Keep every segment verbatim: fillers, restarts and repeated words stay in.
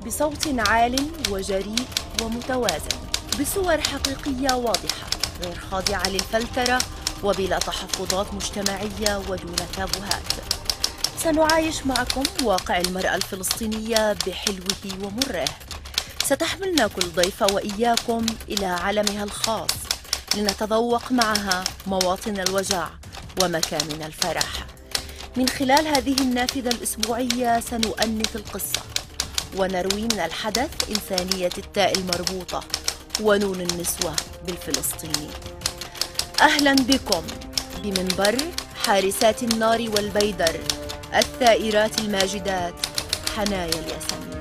بصوت عال وجريء ومتوازن، بصور حقيقية واضحة غير خاضعة للفلترة وبلا تحفظات مجتمعية ودون تابوهات. سنعايش معكم واقع المرأة الفلسطينية بحلوه ومره. ستحملنا كل ضيفة وإياكم إلى عالمها الخاص لنتذوق معها مواطن الوجع ومكامن الفرح. من خلال هذه النافذة الأسبوعية سنؤنث القصة ونروي من الحدث إنسانية التاء المربوطة ونون النسوة بالفلسطيني. أهلا بكم بمنبر حارسات النار والبيدر، الثائرات الماجدات، حنايا الياسمين.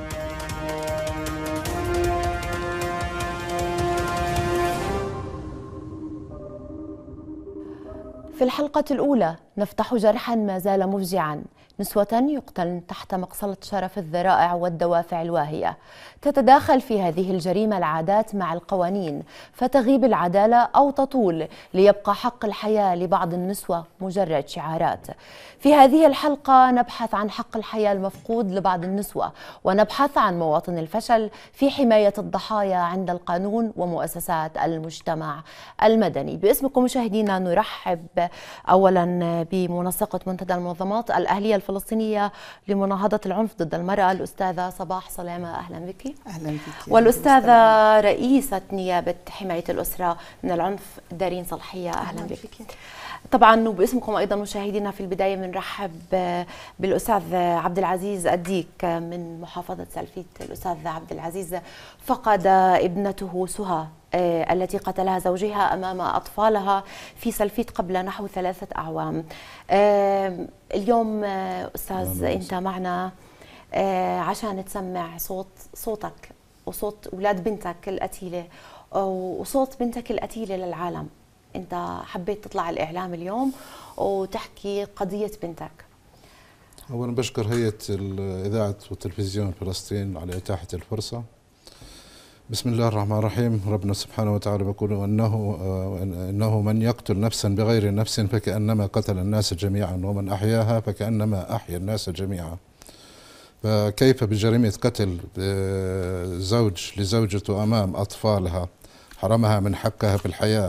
في الحلقة الأولى نفتح جرحا ما زال مفجعا، نسوة يقتلن تحت مقصلة شرف الذرائع والدوافع الواهية. تتداخل في هذه الجريمة العادات مع القوانين فتغيب العدالة أو تطول ليبقى حق الحياة لبعض النسوة مجرد شعارات. في هذه الحلقة نبحث عن حق الحياة المفقود لبعض النسوة، ونبحث عن مواطن الفشل في حماية الضحايا عند القانون ومؤسسات المجتمع المدني. باسمكم مشاهدينا نرحب أولا بمنسقة منتدى المنظمات الأهلية الفلسطينية لمناهضة العنف ضد المرأة الأستاذة صباح سلامة، أهلا بك. أهلا بك. والأستاذة رئيسة نيابة حماية الأسرة من العنف دارين صلحية، أهلا, أهلا بك. بك. طبعا وباسمكم أيضا مشاهدينا في البداية بنرحب بالأستاذ عبد العزيز الديك من محافظة سلفيت. الأستاذ عبد العزيز فقد ابنته سهى التي قتلها زوجها أمام أطفالها في سلفيت قبل نحو ثلاثة أعوام. اليوم أستاذ أنت معنا عشان تسمع صوت صوتك وصوت أولاد بنتك القتيلة وصوت بنتك القتيلة للعالم. أنت حبيت تطلع الإعلام اليوم وتحكي قضية بنتك. أولا بشكر هيئة الإذاعة والتلفزيون فلسطين على إتاحة الفرصة. بسم الله الرحمن الرحيم. ربنا سبحانه وتعالى يقول أنه إنه من يقتل نفسا بغير نفس فكأنما قتل الناس جميعا ومن أحياها فكأنما أحيا الناس جميعا. فكيف بجريمة قتل زوج لزوجته أمام أطفالها، حرمها من حقها في الحياة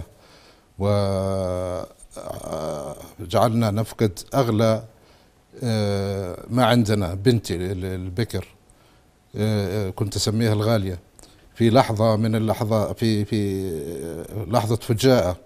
وجعلنا نفقد أغلى ما عندنا، بنتي البكر كنت أسميها الغالية، في لحظة من اللحظة في في لحظة فجاءة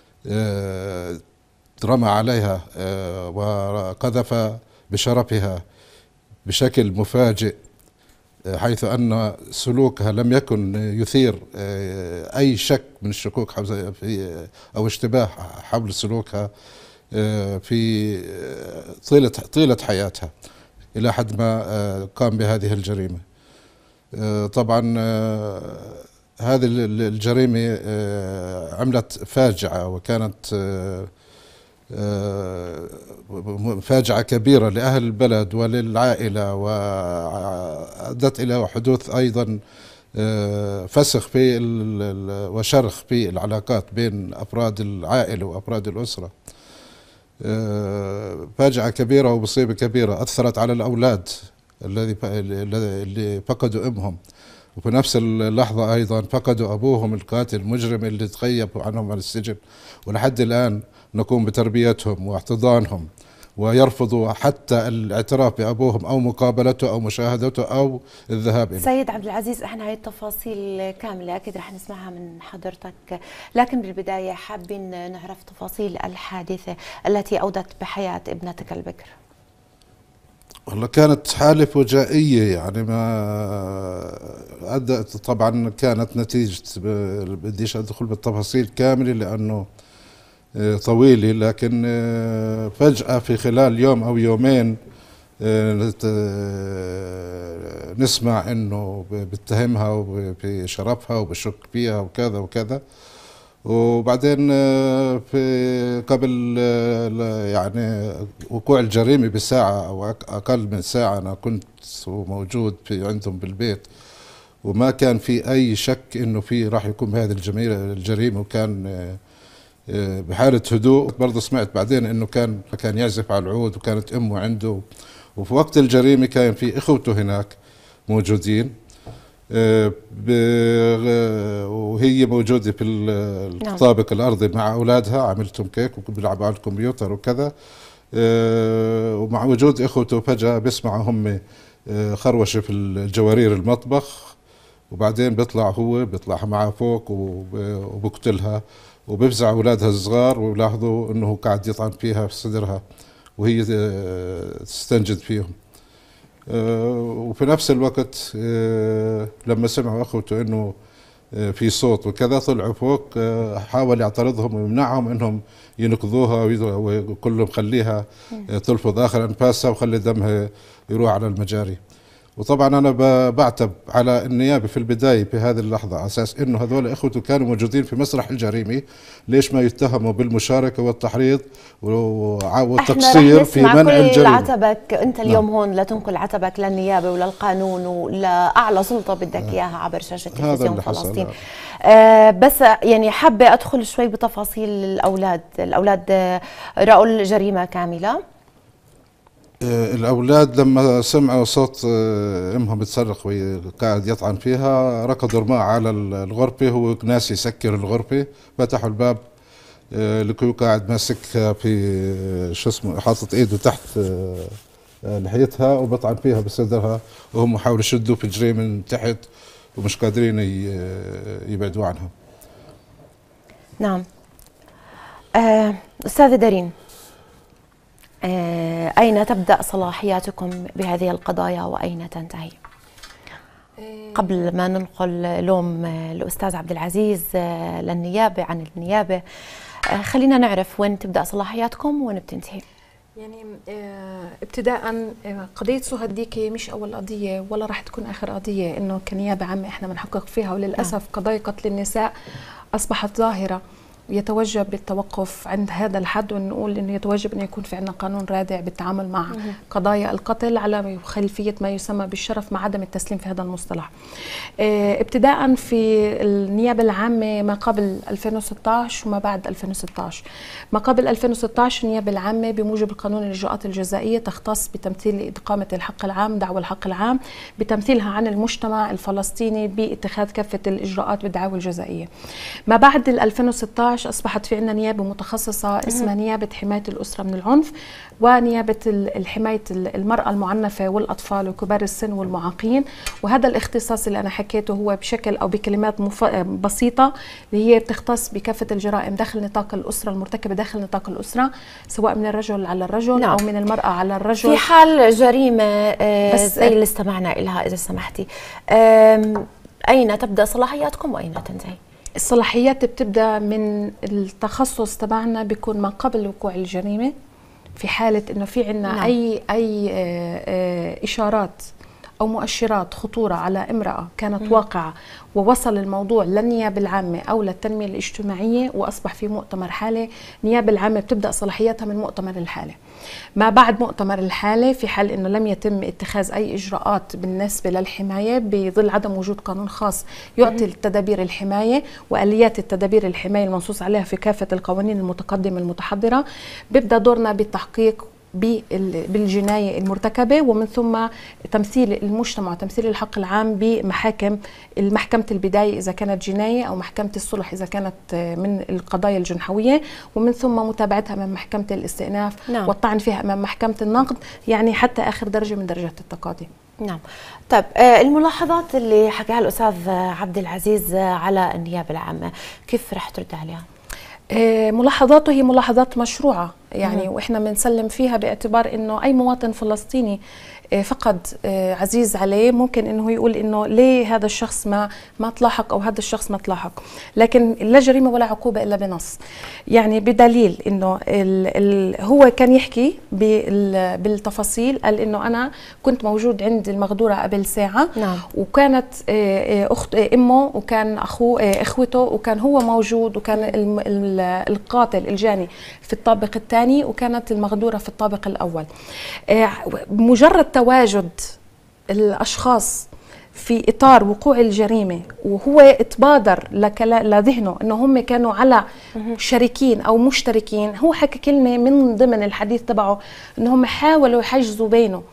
رمى عليها وقذف بشرفها بشكل مفاجئ، حيث أن سلوكها لم يكن يثير أي شك من الشكوك في أو اشتباه حول سلوكها في طيلة طيلة حياتها إلى حد ما قام بهذه الجريمة. طبعا هذه الجريمة عملت فاجعة، وكانت فاجعة كبيرة لأهل البلد وللعائلة، وأدت إلى حدوث أيضا فسخ في وشرخ في العلاقات بين أفراد العائلة وأفراد الأسرة. فاجعة كبيرة ومصيبة كبيرة أثرت على الأولاد الذي اللي فقدوا أمهم، وفي نفس اللحظة أيضا فقدوا أبوهم القاتل المجرم اللي تغيب عنهم عن السجن، ولحد الآن نقوم بتربيتهم واحتضانهم، ويرفضوا حتى الاعتراف بأبوهم أو مقابلته أو مشاهدته أو الذهاب إليه. سيد عبد العزيز، احنا هاي التفاصيل كاملة أكيد رح نسمعها من حضرتك، لكن بالبداية حابين نعرف تفاصيل الحادثة التي أودت بحياة ابنتك البكر. والله كانت حالة فجائية، يعني ما أدت، طبعا كانت نتيجة، بديش أدخل بالتفاصيل كاملة لأنه طويلة، لكن فجأة في خلال يوم أو يومين نسمع إنه بيتهمها بشرفها وبشك فيها وكذا وكذا، وبعدين في قبل يعني وقوع الجريمة بساعة أو أقل من ساعة أنا كنت موجود في عندهم بالبيت، وما كان في أي شك إنه في راح يكون بهذه الجريمة، وكان بحالة هدوء. برضه سمعت بعدين إنه كان كان يعزف على العود، وكانت أمه عنده، وفي وقت الجريمة كان في إخوته هناك موجودين، وهي موجودة في الطابق الأرضي مع أولادها، عملتهم كيك وبيلعبوا على الكمبيوتر وكذا. ومع وجود إخوته فجأة بيسمعوا هم خروشة في الجوارير المطبخ، وبعدين بيطلع هو بيطلع معها فوق وبقتلها، وبيفزع أولادها الصغار ويلاحظوا أنه قاعد يطعن فيها في صدرها وهي تستنجد فيهم. وفي نفس الوقت لما سمعوا أخوته أنه في صوت وكذا طلعوا فوق، حاول يعترضهم ويمنعهم أنهم ينقذوها ويقول لهم خليها تلفظ آخر أنفاسها وخلي دمها يروح على المجاري. وطبعا أنا بعتب على النيابة في البداية في هذه اللحظة على أساس أنه هذول إخوته كانوا موجودين في مسرح الجريمة، ليش ما يتهموا بالمشاركة والتحريض والتقصير في منع الجريمة؟ عتبك أنت اليوم نعم. هون لتنقل عتبك للنيابة وللقانون ولأعلى سلطة بدك إياها عبر شاشة تلفزيون فلسطين. آه بس يعني حابة أدخل شوي بتفاصيل الأولاد. الأولاد رأوا الجريمة كاملة. الأولاد لما سمعوا صوت أمهم بتصرخ وقاعد يطعن فيها ركضوا رماء على الغرفة، هو ناسي يسكر الغرفة، فتحوا الباب لكي قاعد ماسكها في شو اسمه حاطط ايده تحت لحيتها وبطعن فيها بصدرها، وهم حاولوا يشدوا في جري من تحت ومش قادرين يبعدوا عنها. نعم. آه أستاذة دارين، أين تبدأ صلاحياتكم بهذه القضايا وأين تنتهي؟ قبل ما ننقل لوم الأستاذ عبد العزيز للنيابة عن النيابة، خلينا نعرف وين تبدأ صلاحياتكم وين بتنتهي. يعني ابتداء قضية سهى ديكي مش أول قضية ولا راح تكون آخر قضية إنه كنيابة عامة إحنا بنحقق فيها، وللأسف قضايا قتل النساء أصبحت ظاهرة يتوجب بالتوقف عند هذا الحد، ونقول انه يتوجب انه يكون في عندنا قانون رادع بالتعامل مع قضايا القتل على خلفيه ما يسمى بالشرف مع عدم التسليم في هذا المصطلح. اه ابتداء في النيابه العامه ما قبل ألفين وستة عشر وما بعد ألفين وستة عشر. ما قبل ألفين وستة عشر النيابه العامه بموجب القانون الاجراءات الجزائيه تختص بتمثيل اقامه الحق العام، دعوى الحق العام بتمثيلها عن المجتمع الفلسطيني باتخاذ كافه الاجراءات بالدعاوى الجزائيه. ما بعد ألفين وستة عشر أصبحت في عندنا نيابة متخصصة اسمها نيابة حماية الأسرة من العنف، ونيابة الحماية المرأة المعنفة والأطفال وكبار السن والمعاقين. وهذا الاختصاص اللي أنا حكيته هو بشكل أو بكلمات مف... بسيطة اللي هي بتختص بكافة الجرائم داخل نطاق الأسرة المرتكبة داخل نطاق الأسرة، سواء من الرجل على الرجل نعم. أو من المرأة على الرجل في حال جريمة بس زي اللي استمعنا إلها. إذا سمحتي، أين تبدأ صلاحياتكم وأين تنتهي؟ الصلاحيات بتبدا من التخصص تبعنا بيكون ما قبل وقوع الجريمه، في حاله انه في عندنا نعم. اي اي اشارات او مؤشرات خطوره على امراه كانت م. واقعه ووصل الموضوع للنيابه العامه او للتنميه الاجتماعيه واصبح في مؤتمر حاله، النيابه العامه بتبدا صلاحياتها من مؤتمر الحاله. ما بعد مؤتمر الحاله في حال انه لم يتم اتخاذ اي اجراءات بالنسبه للحمايه بظل عدم وجود قانون خاص يعطي التدابير الحمايه واليات التدابير الحمايه المنصوص عليها في كافه القوانين المتقدمه المتحضره، بيبدا دورنا بالتحقيق بالجناية المرتكبة ومن ثم تمثيل المجتمع وتمثيل الحق العام بمحاكم المحكمة البداية إذا كانت جناية أو محكمة الصلح إذا كانت من القضايا الجنحوية، ومن ثم متابعتها أمام محكمة الاستئناف نعم. والطعن فيها أمام محكمة النقد، يعني حتى آخر درجة من درجات التقاضي. نعم. طيب الملاحظات اللي حكاها الأستاذ عبد العزيز على النيابة العامة كيف رح ترد عليها؟ ملاحظاته هي ملاحظات مشروعة يعني، واحنا بنسلم فيها باعتبار انه اي مواطن فلسطيني فقد عزيز عليه ممكن انه يقول انه ليه هذا الشخص ما ما تلاحق او هذا الشخص ما تلاحق، لكن لا جريمه ولا عقوبه الا بنص. يعني بدليل انه ال ال هو كان يحكي بالتفاصيل، قال انه انا كنت موجود عند المغدوره قبل ساعه نعم. وكانت اخت امه وكان اخوه اخوته وكان هو موجود، وكان القاتل الجاني في الطابق الثاني وكانت المغدوره في الطابق الاول. مجرد تواجد الاشخاص في اطار وقوع الجريمه وهو اتبادر لذهنه انه هم كانوا على شريكين او مشتركين، هو حكى كلمه من ضمن الحديث تبعه انه هم حاولوا يحجزوا بينه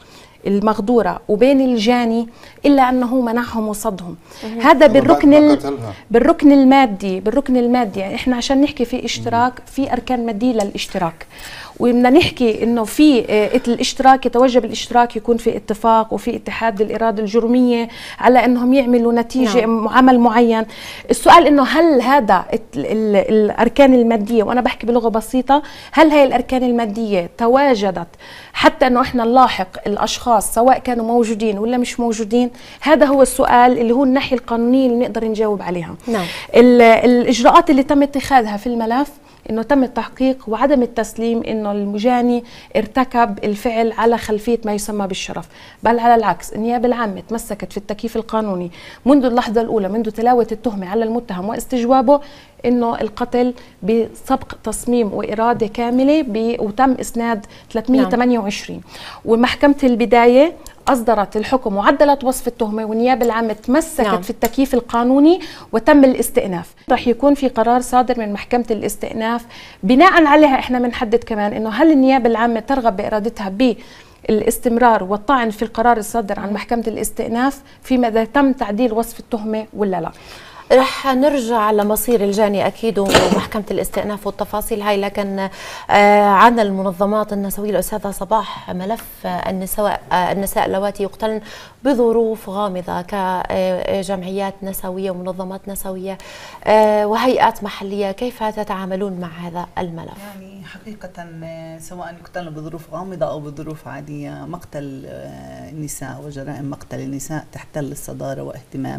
المغدورة وبين الجاني إلا أنه منعهم وصدهم. هذا بالركن بالركن المادي بالركن المادي يعني إحنا عشان نحكي في اشتراك في أركان مادية للاشتراك، وبدنا نحكي انه في الاشتراك يتوجب الاشتراك يكون في اتفاق وفي اتحاد الاراده الجرميه على انهم يعملوا نتيجه نعم. عمل معين. السؤال انه هل هذا الاركان الماديه، وانا بحكي بلغه بسيطه، هل هي الاركان الماديه تواجدت حتى انه احنا نلاحق الاشخاص سواء كانوا موجودين ولا مش موجودين؟ هذا هو السؤال اللي هو الناحيه القانونيه اللي نقدر نجاوب عليها. نعم. الاجراءات اللي تم اتخاذها في الملف انه تم التحقيق وعدم التسليم انه المجاني ارتكب الفعل على خلفيه ما يسمى بالشرف، بل على العكس النيابه العامه تمسكت في التكييف القانوني منذ اللحظه الاولى، منذ تلاوه التهمه على المتهم واستجوابه، انه القتل بسبق تصميم واراده كامله وتم اسناد ثلاثمئة وثمانية وعشرين. ومحكمه البدايه أصدرت الحكم وعدلت وصف التهمة، والنيابة العامة تمسكت نعم. في التكييف القانوني وتم الاستئناف. رح يكون في قرار صادر من محكمة الاستئناف بناء عليها احنا بنحدد كمان انه هل النيابة العامة ترغب بإرادتها بالاستمرار والطعن في القرار الصادر عن محكمة الاستئناف فيما إذا تم تعديل وصف التهمة ولا لا. رح نرجع لمصير الجاني اكيد ومحكمه الاستئناف والتفاصيل هاي، لكن عن المنظمات النسويه الاستاذه صباح، ملف النساء النساء اللواتي يقتلن بظروف غامضه كجمعيات نسويه ومنظمات نسويه وهيئات محليه، كيف تتعاملون مع هذا الملف؟ يعني حقيقه سواء يقتلن بظروف غامضه او بظروف عاديه، مقتل النساء وجرائم مقتل النساء تحتل الصداره واهتمام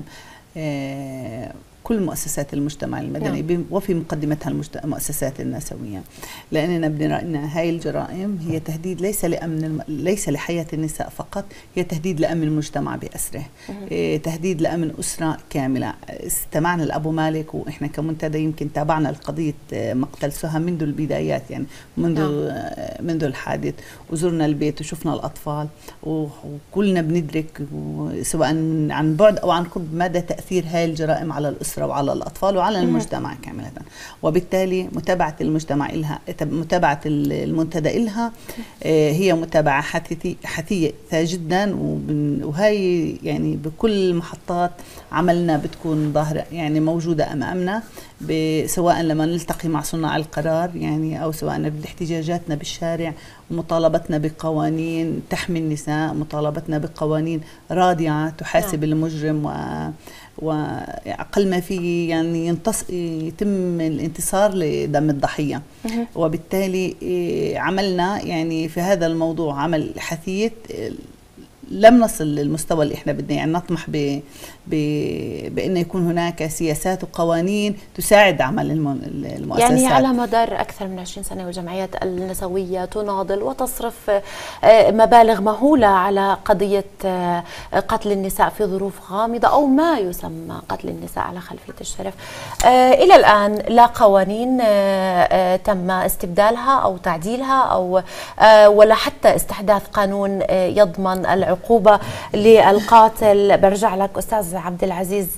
كل مؤسسات المجتمع المدني نعم. وفي مقدمتها المؤسسات النسوية، لأننا بنرى أن هاي الجرائم هي تهديد ليس لأمن الم... ليس لحياة النساء فقط، هي تهديد لأمن المجتمع بأسره، إيه تهديد لأمن أسرة كاملة. استمعنا لأبو مالك وإحنا كمنتدى يمكن تابعنا القضية مقتل سهى منذ البدايات، يعني منذ نعم. منذ الحادث، وزرنا البيت وشفنا الأطفال، وكلنا بندرك سواء عن بعد أو عن قرب مدى تأثير هاي الجرائم على الأسرة وعلى الأطفال وعلى المجتمع كاملة. وبالتالي متابعة المجتمع إلها، متابعة المنتدى إلها هي متابعة حثيثة جدا، وهي يعني بكل محطات عملنا بتكون ظاهرة يعني موجودة أمامنا، سواء لما نلتقي مع صناع القرار يعني أو سواء باحتجاجاتنا بالشارع، ومطالبتنا بقوانين تحمي النساء، مطالبتنا بقوانين رادعة تحاسب المجرم، و وأقل ما فيه يعني ينتص... يتم الانتصار لدم الضحية. وبالتالي عملنا يعني في هذا الموضوع عمل حثيث، لم نصل للمستوى اللي احنا بدنا، يعني نطمح ب... ب... بأن يكون هناك سياسات وقوانين تساعد عمل المؤسسات. يعني على مدار أكثر من عشرين سنة والجمعيات النسوية تناضل وتصرف مبالغ مهولة على قضية قتل النساء في ظروف غامضة أو ما يسمى قتل النساء على خلفية الشرف. إلى الآن لا قوانين تم استبدالها أو تعديلها أو ولا حتى استحداث قانون يضمن العقوبة للقاتل. برجع لك أستاذ عبد العزيز،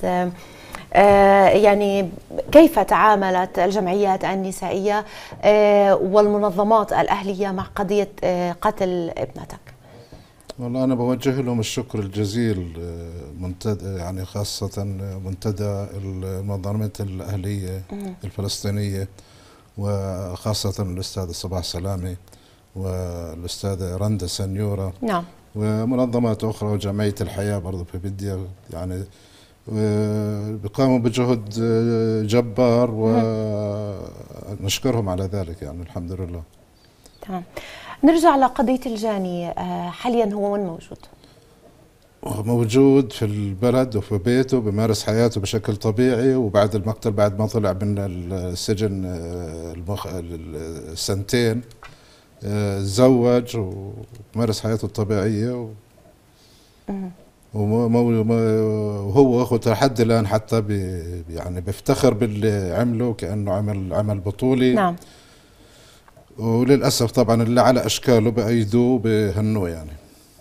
يعني كيف تعاملت الجمعيات النسائية والمنظمات الأهلية مع قضية قتل ابنتك؟ والله أنا بوجه لهم الشكر الجزيل، منتدى يعني خاصة منتدى المنظمات الأهلية الفلسطينية، وخاصة الأستاذة صباح سلامة والأستاذة رندا سنيورة نعم، ومنظمات أخرى وجمعية الحياة برضو في بدية، يعني بقاموا بجهد جبار ونشكرهم على ذلك، يعني الحمد لله. تمام. نرجع لقضية الجاني، حاليا هو وين موجود؟ موجود في البلد وفي بيته بمارس حياته بشكل طبيعي، وبعد المقتل بعد ما طلع من السجن المخ... السنتين تزوج ومارس حياته الطبيعية، و... وهو واخوته لحد الآن حتى بي يعني بيفتخر باللي عمله كأنه عمل عمل بطولي نعم. وللأسف طبعا اللي على أشكاله بأيدوه بهنوه. يعني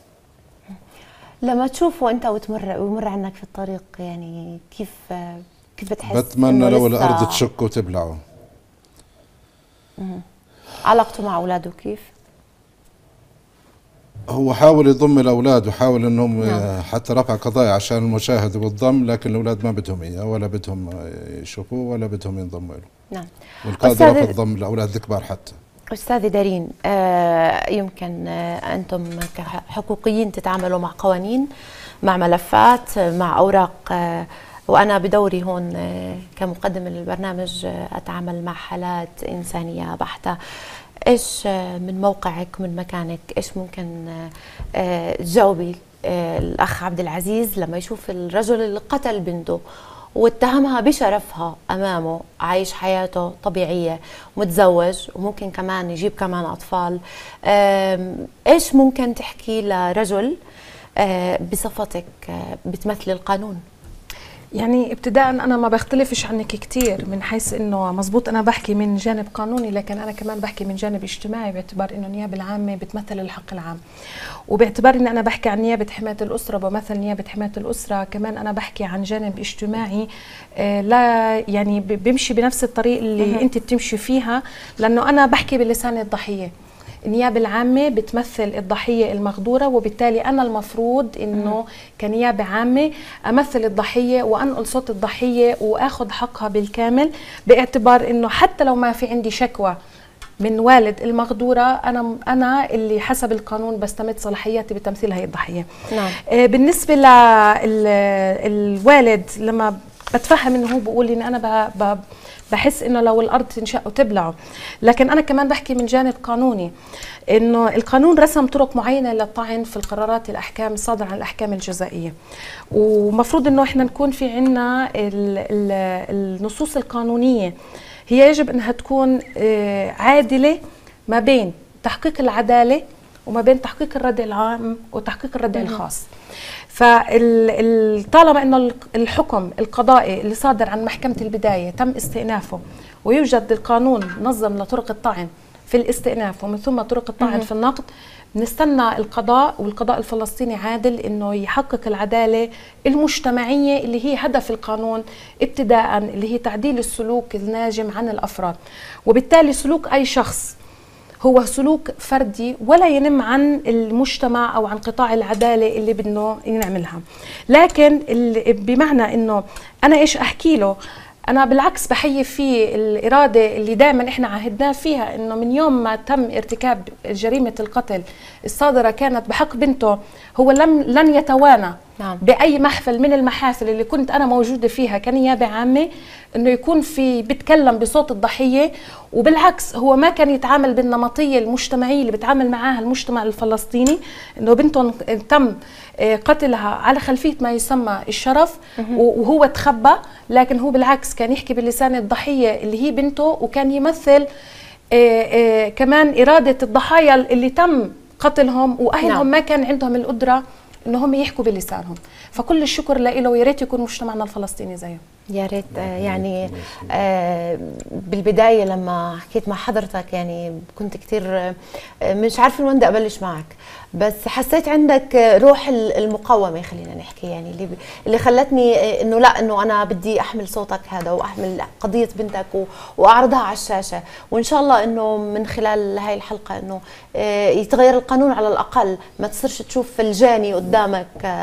لما تشوفه أنت وتمر ويمر عنك في الطريق، يعني كيف كيف بتحس؟ بتمنى لو الأرض تشكه وتبلعه. علاقته مع أولاده كيف؟ هو حاول يضم الاولاد وحاول انهم نعم. حتى رفع قضايا عشان المشاهد والضم، لكن الاولاد ما بدهم اياه ولا بدهم يشوفوه ولا بدهم ينضموا له. نعم. والقاضي رفض ضم الاولاد الكبار حتى. أستاذة دارين، آه يمكن آه أنتم كحقوقيين تتعاملوا مع قوانين، مع ملفات، مع أوراق، آه وأنا بدوري هون آه كمقدم للبرنامج آه أتعامل مع حالات إنسانية بحتة. إيش آه من موقعك من مكانك إيش ممكن آه تجاوبي آه الأخ عبد العزيز لما يشوف الرجل اللي قتل بنته واتهمها بشرفها أمامه، عايش حياته طبيعية، متزوج وممكن كمان يجيب كمان أطفال، إيش ممكن تحكي لرجل بصفتك بتمثل القانون؟ يعني ابتداء انا ما بختلفش عنك كثير من حيث انه مزبوط انا بحكي من جانب قانوني، لكن انا كمان بحكي من جانب اجتماعي، باعتبار انه النيابه العامه بتمثل الحق العام، وباعتبار اني انا بحكي عن نيابه حمايه الاسره بمثل نيابه حمايه الاسره، كمان انا بحكي عن جانب اجتماعي آه لا يعني بمشي بنفس الطريق اللي انت بتمشي فيها، لانه انا بحكي بلسان الضحيه. النيابة العامة بتمثل الضحية المغدورة، وبالتالي أنا المفروض إنه كنيابة عامة أمثل الضحية وأنقل صوت الضحية وأخذ حقها بالكامل، باعتبار إنه حتى لو ما في عندي شكوى من والد المغدورة، أنا أنا اللي حسب القانون بستمد صلاحياتي بتمثيل هي الضحية. نعم. آه بالنسبة للوالد لما بتفهم إنه هو بقول إن أنا ب بحس انه لو الارض تنشق وتبلعه، لكن انا كمان بحكي من جانب قانوني، انه القانون رسم طرق معينه للطعن في القرارات الاحكام الصادره عن الاحكام الجزائيه، ومفروض انه احنا نكون في عندنا النصوص القانونيه هي يجب انها تكون عادله ما بين تحقيق العداله وما بين تحقيق الردع العام وتحقيق الردع الخاص. فطالما انه الحكم القضائي اللي صادر عن محكمة البداية تم استئنافه، ويوجد القانون نظم لطرق الطعن في الاستئناف ومن ثم طرق الطعن في النقد، نستنى القضاء والقضاء الفلسطيني عادل انه يحقق العدالة المجتمعية اللي هي هدف القانون ابتداء، اللي هي تعديل السلوك الناجم عن الافراد، وبالتالي سلوك اي شخص هو سلوك فردي ولا ينم عن المجتمع او عن قطاع العداله اللي بدنا نعملها. لكن بمعنى انه انا ايش احكي له، انا بالعكس بحيي فيه الاراده اللي دائما احنا عهدناه فيها، انه من يوم ما تم ارتكاب جريمه القتل الصادره كانت بحق بنته، هو لم لن يتوانى نعم. باي محفل من المحافل اللي كنت انا موجوده فيها كنيابه عامه انه يكون في بيتكلم بصوت الضحيه، وبالعكس هو ما كان يتعامل بالنمطيه المجتمعيه اللي بيتعامل معاها المجتمع الفلسطيني، انه بنته تم قتلها على خلفيه ما يسمى الشرف وهو تخبى، لكن هو بالعكس كان يحكي بلسان الضحيه اللي هي بنته، وكان يمثل آآ آآ كمان اراده الضحايا اللي تم قتلهم، واهلهم نعم. ما كان عندهم القدره انهم يحكوا بلسانهم. فكل الشكر له، ويا ريت يكون مجتمعنا الفلسطيني زيه. يا ريت. يعني آه بالبدايه لما حكيت مع حضرتك يعني كنت كثير مش عارفه وين بدي ابلش معك، بس حسيت عندك روح المقاومه خلينا نحكي، يعني اللي اللي خلتني انه لا انه انا بدي احمل صوتك هذا واحمل قضيه بنتك واعرضها على الشاشه، وان شاء الله انه من خلال هاي الحلقه انه يتغير القانون على الاقل، ما تصيرش تشوف الجاني قدامك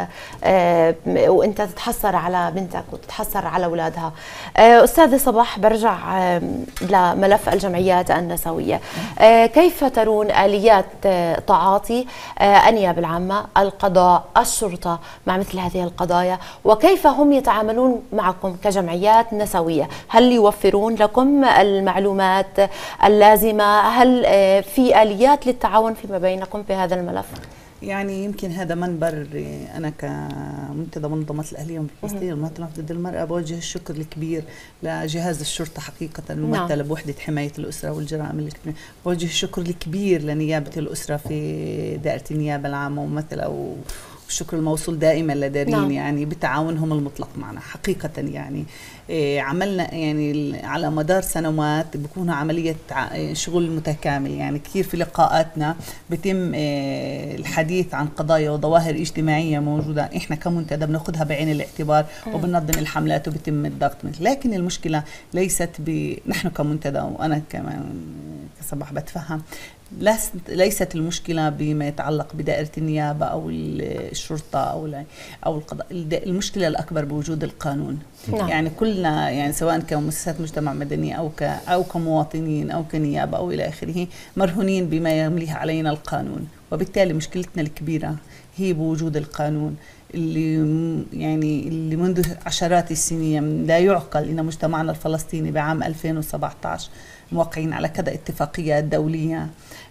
وانت تتحسر على بنتك وتتحسر على اولادها. استاذه صباح، برجع لملف الجمعيات النسويه، كيف ترون اليات تعاطي النيابه العامه، القضاء، الشرطه مع مثل هذه القضايا، وكيف هم يتعاملون معكم كجمعيات نسويه؟ هل يوفرون لكم المعلومات اللازمه؟ هل في اليات للتعاون فيما بينكم في هذا الملف؟ يعني يمكن هذا منبر انا كمنتدى منظمه الاهليه والفلسطينيه والمنظمه ضد المراه بوجه الشكر الكبير لجهاز الشرطه حقيقه الممثله نعم. بوحده حمايه الاسره والجرائم الاجتماعيه، بوجه الشكر الكبير لنيابه الاسره في دائره النيابه العامه وممثله، والشكر الموصول دائما لدارين نعم. يعني بتعاونهم المطلق معنا حقيقه. يعني إيه عملنا يعني على مدار سنوات بيكون عمليه شغل متكامل، يعني كثير في لقاءاتنا بيتم إيه الحديث عن قضايا وظواهر اجتماعيه موجوده احنا كمنتدى بناخذها بعين الاعتبار وبننظم الحملات وبيتم الضغط منه. لكن المشكله ليست ب نحن كمنتدى، وانا كمان كصباح بتفهم ليست المشكلة بما يتعلق بدائرة النيابة أو الشرطة أو أو القضاء، المشكلة الأكبر بوجود القانون. نعم. يعني كلنا يعني سواء كمؤسسات مجتمع مدني أو ك أو كمواطنين أو كنيابة أو إلى آخره مرهونين بما يمليه علينا القانون، وبالتالي مشكلتنا الكبيرة هي بوجود القانون اللي يعني اللي منذ عشرات السنين. لا يعقل إن مجتمعنا الفلسطيني بعام ألفين وسبعة عشر موقعين على كذا اتفاقيات دولية،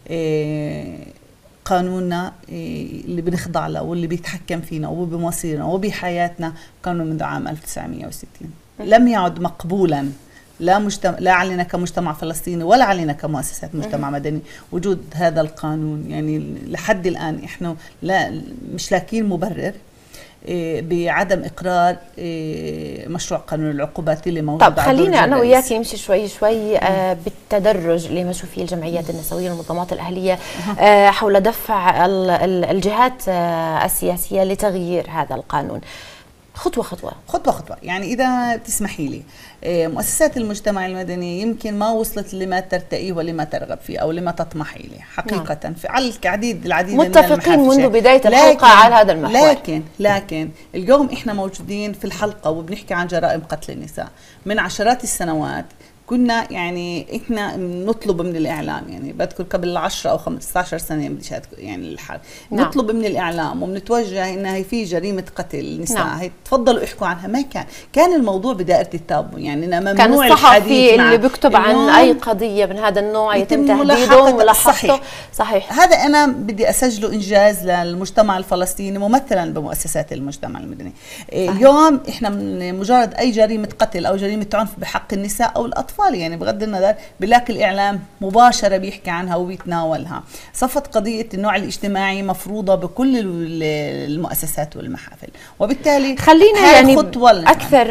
قانوننا اللي بنخضع له واللي بيتحكم فينا وبمصيرنا وبحياتنا قانون منذ عام ألف وتسعمئة وستين لم يعد مقبولا لا مجتمع لا علينا كمجتمع فلسطيني ولا علينا كمؤسسات مجتمع مدني وجود هذا القانون. يعني لحد الآن احنا لا مش لاقيين مبرر بعدم إقرار مشروع قانون العقوبات اللي موجود. طب خلينا أنا وياك نمشي شوي شوي آه بالتدرج اللي مشوا فيه الجمعيات النسوية والمنظمات الأهلية آه حول دفع الجهات آه السياسية لتغيير هذا القانون، خطوة خطوة خطوة خطوة. يعني إذا تسمحي لي، مؤسسات المجتمع المدني يمكن ما وصلت لما ترتئيه ولما ترغب فيه أو لما تطمح إليه حقيقة. نعم. في على العديد العديد متفقين من منذ بداية الحلقة على هذا المحور. لكن لكن اليوم إحنا موجودين في الحلقة وبنحكي عن جرائم قتل النساء. من عشرات السنوات كنا يعني احنا نطلب من الاعلام، يعني بذكر قبل عشرة او خمسة عشر سنه بدي يعني الحال نعم. نطلب من الاعلام وبنتوجه انها في جريمه قتل نساء نعم. هي تفضلوا احكوا عنها. ما كان كان الموضوع بدائره التابو، يعني ممنوع كان الصحفي اللي بيكتب عن اي قضيه من هذا النوع يتم تهديده وملاحقته. صحيح. صحيح هذا انا بدي اسجله انجاز للمجتمع الفلسطيني ممثلا بمؤسسات المجتمع المدني. صحيح. اليوم احنا من مجرد اي جريمه قتل او جريمه عنف بحق النساء او الاطفال، يعني بغض النظر بلاقي الإعلام مباشرة بيحكي عنها وبيتناولها. صفت قضية النوع الاجتماعي مفروضة بكل المؤسسات والمحافل، وبالتالي خلينا يعني أكثر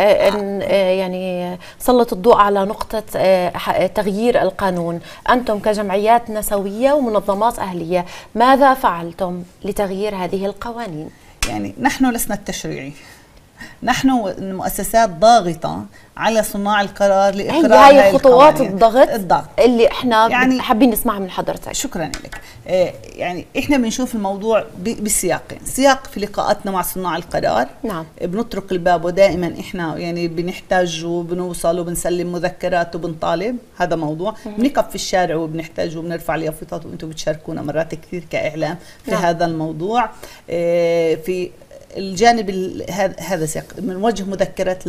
يعني سلط الضوء على نقطة تغيير القانون. أنتم كجمعيات نسوية ومنظمات أهلية ماذا فعلتم لتغيير هذه القوانين؟ يعني نحن لسنا التشريعي، نحن مؤسسات ضاغطة على صناع القرار لإقرار هاي خطوات الضغط, الضغط اللي احنا يعني حابين نسمعها من حضرتك. شكرا لك. اه يعني احنا بنشوف الموضوع بسياقين، سياق في لقاءاتنا مع صناع القرار. نعم. بنطرق الباب ودائما احنا يعني بنحتاج وبنوصل وبنسلم مذكرات وبنطالب، هذا موضوع. بنقف في الشارع وبنحتاج وبنرفع اليافطات وانتم بتشاركونا مرات كثير كإعلام في نعم. هذا الموضوع. اه في الجانب هذا سياق بنوجه مذكرات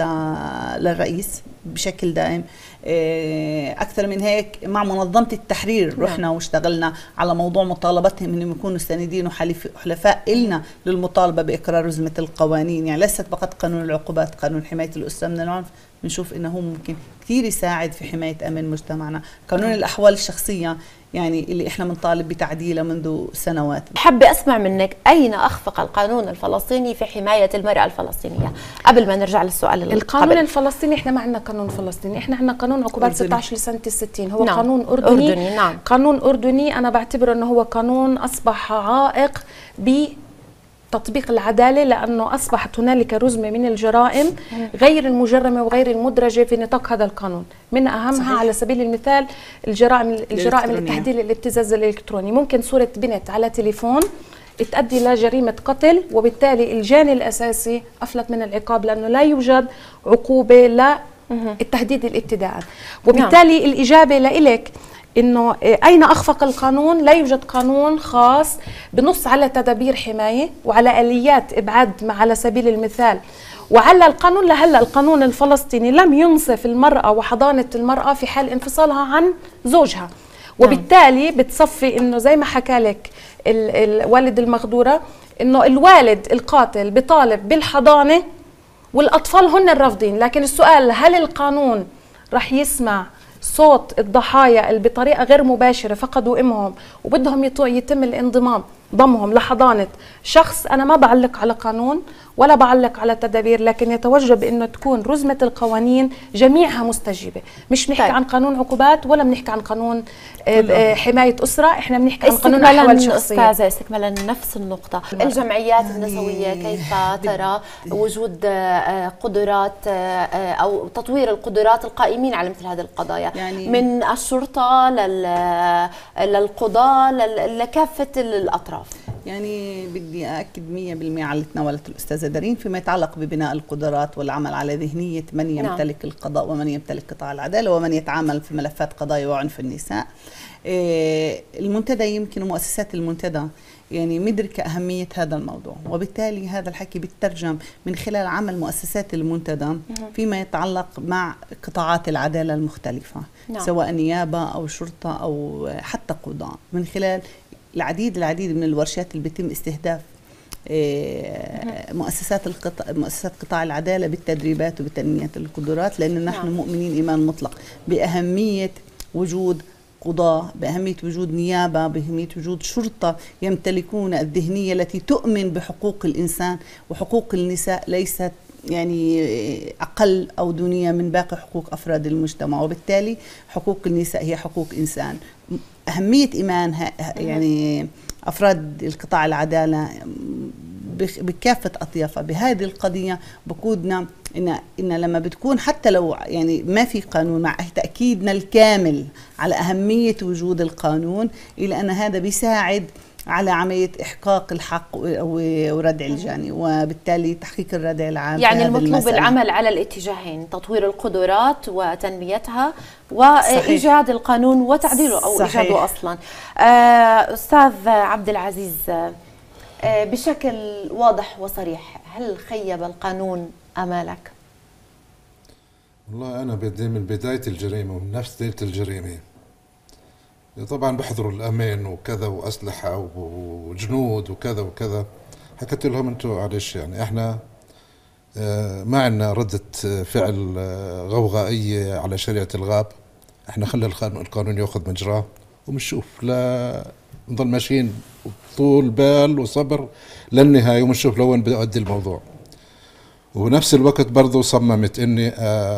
للرئيس بشكل دائم. أكثر من هيك مع منظمة التحرير رحنا واشتغلنا على موضوع مطالبتهم أنهم يكونوا ساندين وحلفاء إلنا للمطالبة بإقرار رزمة القوانين. يعني ليست فقط قانون العقوبات، قانون حماية الأسرة من العنف بنشوف أنه ممكن كثير يساعد في حماية أمن مجتمعنا. قانون الأحوال الشخصية يعني اللي احنا بنطالب بتعديله منذ سنوات. حابة اسمع منك اين اخفق القانون الفلسطيني في حماية المرأة الفلسطينية قبل ما نرجع للسؤال. القانون قبل. الفلسطيني احنا ما عندنا قانون فلسطيني، احنا عندنا قانون عقوبات ستة عشر لسنة الستين، هو نعم. قانون اردني, أردني نعم. قانون اردني انا بعتبره انه هو قانون اصبح عائق ب تطبيق العدالة، لأنه أصبحت هنالك رزمة من الجرائم غير المجرمة وغير المدرجة في نطاق هذا القانون. من أهمها صحيح. على سبيل المثال الجرائم الجرائم التحديد الابتزاز الإلكتروني. ممكن صورة بنت على تليفون تؤدي لجريمة قتل، وبالتالي الجاني الأساسي أفلت من العقاب لأنه لا يوجد عقوبة للتهديد الابتداء. وبالتالي نعم. الإجابة لإلك إنه أين أخفق القانون؟ لا يوجد قانون خاص بنص على تدابير حماية وعلى آليات إبعاد على سبيل المثال. وعلى القانون لهلا القانون الفلسطيني لم ينصف المرأة وحضانة المرأة في حال انفصالها عن زوجها، وبالتالي بتصفي إنه زي ما حكى لك الوالد المغدورة إنه الوالد القاتل بطالب بالحضانة والأطفال هن الرافضين. لكن السؤال، هل القانون رح يسمع صوت الضحايا اللي بطريقة غير مباشرة فقدوا امهم وبدهم يتم الانضمام ضمهم لحضانة شخص؟ أنا ما بعلق على قانون ولا بعلق على التدابير، لكن يتوجب بانه تكون رزمه القوانين جميعها مستجيبه. مش بنحكي طيب. عن قانون عقوبات ولا بنحكي عن قانون حمايه اسره، احنا بنحكي عن قانون احوال شخصيه. استاذه استكمالا نفس النقطه، الجمعيات النسويه كيف ترى وجود قدرات او تطوير القدرات القائمين على مثل هذه القضايا، يعني من الشرطه للقضاء لكافه الاطراف؟ يعني بدي أأكد مية بالمية على اللي تناولته الأستاذة دارين فيما يتعلق ببناء القدرات والعمل على ذهنية من يمتلك نعم. القضاء ومن يمتلك قطاع العدالة ومن يتعامل في ملفات قضايا وعنف النساء. المنتدى يمكن مؤسسات المنتدى يعني مدركة أهمية هذا الموضوع، وبالتالي هذا الحكي بيترجم من خلال عمل مؤسسات المنتدى فيما يتعلق مع قطاعات العدالة المختلفة نعم. سواء نيابة أو شرطة أو حتى قضاء، من خلال العديد العديد من الورشات اللي بيتم استهداف مؤسسات القطاع مؤسسات قطاع العدالة بالتدريبات وبتنمية القدرات، لأن نحن نعم. مؤمنين إيمان مطلق بأهمية وجود قضاة، بأهمية وجود نيابة، بأهمية وجود شرطة يمتلكون الذهنية التي تؤمن بحقوق الإنسان وحقوق النساء ليست يعني أقل أو دونية من باقي حقوق أفراد المجتمع، وبالتالي حقوق النساء هي حقوق إنسان. أهمية إيمان يعني أفراد القطاع العدالة بكافة أطيافها بهذه القضية بقودنا إن إن لما بتكون حتى لو يعني ما في قانون، مع تأكيدنا الكامل على أهمية وجود القانون، إلا أن هذا بيساعد على عملية إحقاق الحق وردع الجاني، وبالتالي تحقيق الردع العام. يعني المطلوب العمل على الاتجاهين، تطوير القدرات وتنميتها وإيجاد صحيح. القانون وتعديله أو صحيح. إيجاده أصلا. آه أستاذ عبد العزيز، آه بشكل واضح وصريح، هل خيب القانون آمالك؟ والله أنا بدي من بداية الجريمة ومن نفس ليلة الجريمة طبعا بحضروا الأمان وكذا وأسلحة وجنود وكذا وكذا، حكيت لهم أنتم معلش يعني إحنا ما عندنا ردة فعل غوغائية على شريعة الغاب، إحنا خلي القانون يأخذ مجراه ومنشوف، لا نضل ماشيين طول بال وصبر للنهاية ومنشوف لوين بيؤدي الموضوع. ونفس الوقت برضو صممت إني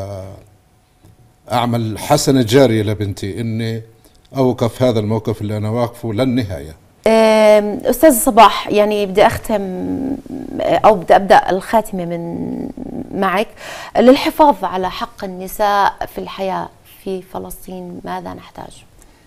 أعمل حسنة جارية لبنتي، إني أوقف هذا الموقف اللي أنا واقفه للنهاية. أستاذ صباح، يعني بدي أختم أو بدي أبدأ الخاتمة من معك، للحفاظ على حق النساء في الحياة في فلسطين ماذا نحتاج؟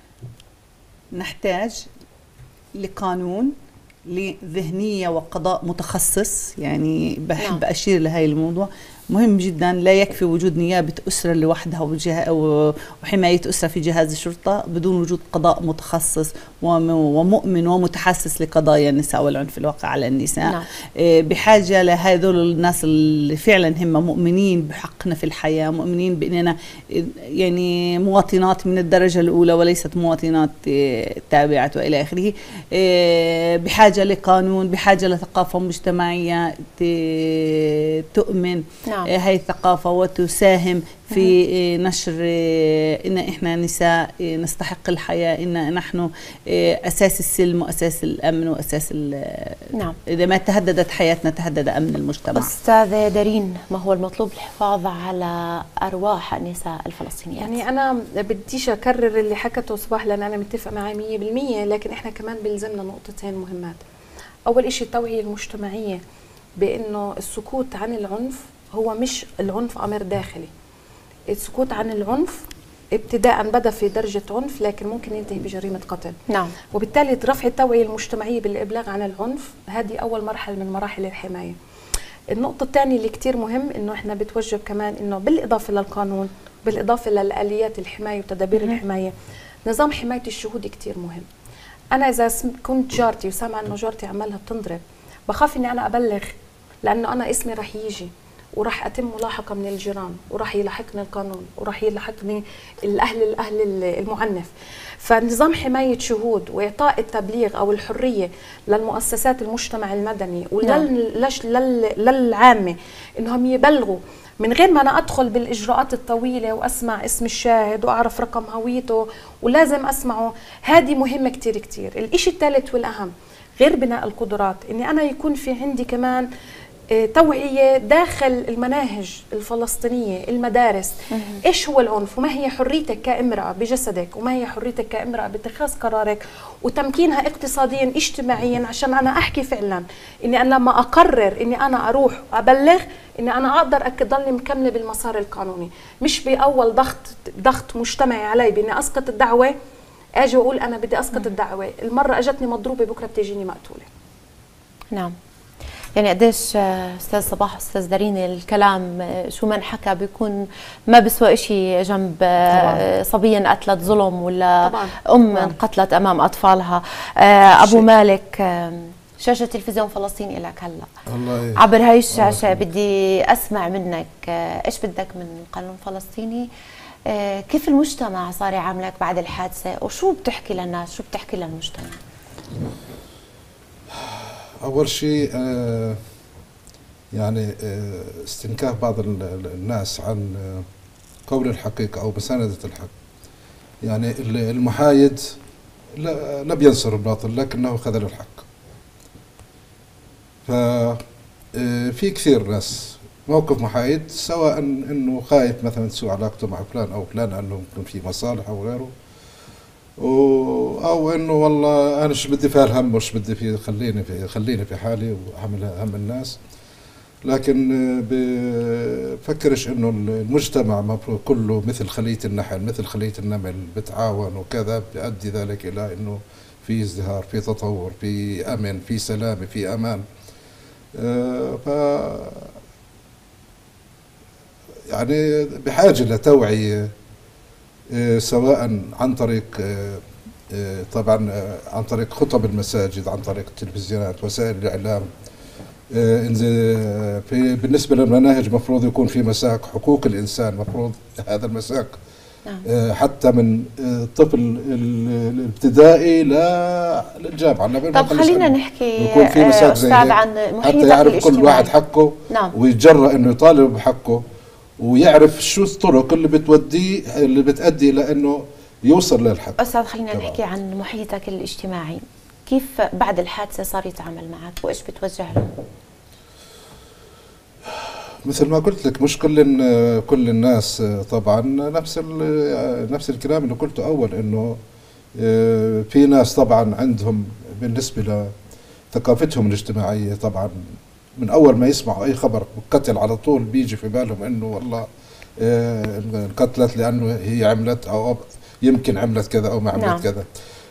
نحتاج لقانون، لذهنية وقضاء متخصص، يعني بحب نعم. أشير لهذا الموضوع مهم جدا. لا يكفي وجود نيابة أسرة لوحدها وحماية أسرة في جهاز الشرطة بدون وجود قضاء متخصص ومؤمن ومتحسس لقضايا النساء والعنف الواقع على النساء. نعم. بحاجة لهذول الناس اللي فعلا هم مؤمنين بحقنا في الحياة، مؤمنين بأننا يعني مواطنات من الدرجة الأولى وليست مواطنات تابعة وإلى آخره. بحاجة لقانون، بحاجة لثقافة مجتمعية تؤمن نعم. هاي الثقافة وتساهم في نشر إن إحنا نساء نستحق الحياة، إن نحن أساس السلم وأساس الأمن وأساس نعم. إذا ما تهددت حياتنا تهدد أمن المجتمع. أستاذة دارين، ما هو المطلوب للحفاظ على أرواح النساء الفلسطينيات؟ يعني أنا بديش أكرر اللي حكته صباح لأن أنا متفق معي مية بالمية، لكن إحنا كمان بيلزمنا نقطتين مهمات. أول إشي التوعية المجتمعية بأنه السكوت عن العنف هو مش العنف أمر داخلي. السكوت عن العنف ابتداء بدا في درجة عنف لكن ممكن ينتهي بجريمة قتل. نعم. وبالتالي رفع التوعية المجتمعية بالإبلاغ عن العنف هذه أول مرحلة من مراحل الحماية. النقطة الثانية اللي كتير مهم إنه إحنا بتوجب كمان إنه بالإضافة للقانون، بالإضافة للآليات الحماية وتدابير الحماية، نظام حماية الشهود كتير مهم. أنا إذا كنت جارتي وسامعة إنه جارتي عمالها بتنضرب، بخاف إني أنا أبلغ، لأنه أنا اسمي رح يجي وراح أتم ملاحقة من الجيران وراح يلاحقني القانون وراح يلاحقني الأهل الأهل المعنف. فنظام حماية شهود وإعطاء التبليغ أو الحرية للمؤسسات المجتمع المدني وللعامة إنهم يبلغوا من غير ما أنا أدخل بالإجراءات الطويلة وأسمع اسم الشاهد وأعرف رقم هويته ولازم أسمعه. هذه مهمة كتير كتير. الإشي الثالث والأهم غير بناء القدرات، إني أنا يكون في عندي كمان توعية داخل المناهج الفلسطينية، المدارس. إيش هو العنف وما هي حريتك كامرأة بجسدك وما هي حريتك كامرأة باتخاذ قرارك وتمكينها اقتصاديا اجتماعيا، عشان أنا أحكي فعلا إني أنا لما أقرر إني أنا أروح أبلغ إني أنا أقدر أضلني مكملة بالمسار القانوني، مش بأول ضغط ضغط مجتمعي علي بإني أسقط الدعوة أجي وأقول أنا بدي أسقط الدعوة، المرة أجتني مضروبة بكرة بتجيني مقتولة. نعم. يعني قديش استاذ صباح استاذ دارين الكلام شو ما انحكى بيكون ما بيسوى شيء جنب طبعا. صبيه انقتلت ظلم ولا طبعا. ام انقتلت امام اطفالها. ابو شيء. مالك، شاشه تلفزيون فلسطين لك هلا الله عبر هاي الشاشه بدي اسمع منك ايش بدك من القانون الفلسطيني، كيف المجتمع صار يعاملك بعد الحادثه وشو بتحكي للناس، شو بتحكي للمجتمع؟ أول شيء آه يعني آه استنكاف بعض الناس عن آه قول الحقيقة أو مساندة الحق. يعني المحايد لا, لا بينصر الباطل لكنه خذل الحق. ففي كثير ناس موقف محايد، سواء أنه خايف مثلا تسوء علاقته مع فلان أو فلان أنه يكون في مصالح أو غيره، او انه والله انا شو بدي في هالهم وش بدي فيه، خليني في خليني في حالي وحمل هم الناس. لكن بفكرش انه المجتمع مفروض كله مثل خلية النحل مثل خلية النمل بتعاون وكذا، بيؤدي ذلك الى انه في ازدهار، في تطور، في امن، في سلامة، في امان. ف يعني بحاجة لتوعية، سواء عن طريق طبعا عن طريق خطب المساجد، عن طريق التلفزيونات، وسائل الاعلام. في بالنسبه للمناهج مفروض يكون في مساق حقوق الانسان، مفروض هذا المساق حتى من الطفل الابتدائي للجامعه. طب خلينا نحكي يكون في مساق زي هيك عن حتى يعرف كل واحد حقه. نعم. ويتجرأ انه يطالب بحقه، ويعرف شو الطرق اللي بتوديه اللي بتؤدي لانه يوصل للحق. استاذ خلينا طبعا. نحكي عن محيطك الاجتماعي، كيف بعد الحادثه صار يتعامل معك وايش بتوجه له؟ مثل ما قلت لك مش كل كل الناس طبعا نفس نفس الكلام اللي قلته اول، انه في ناس طبعا عندهم بالنسبه لثقافتهم الاجتماعيه طبعا من اول ما يسمعوا اي خبر قتل على طول بيجي في بالهم انه والله انقتلت لانه هي عملت او يمكن عملت كذا او ما عملت نعم. كذا.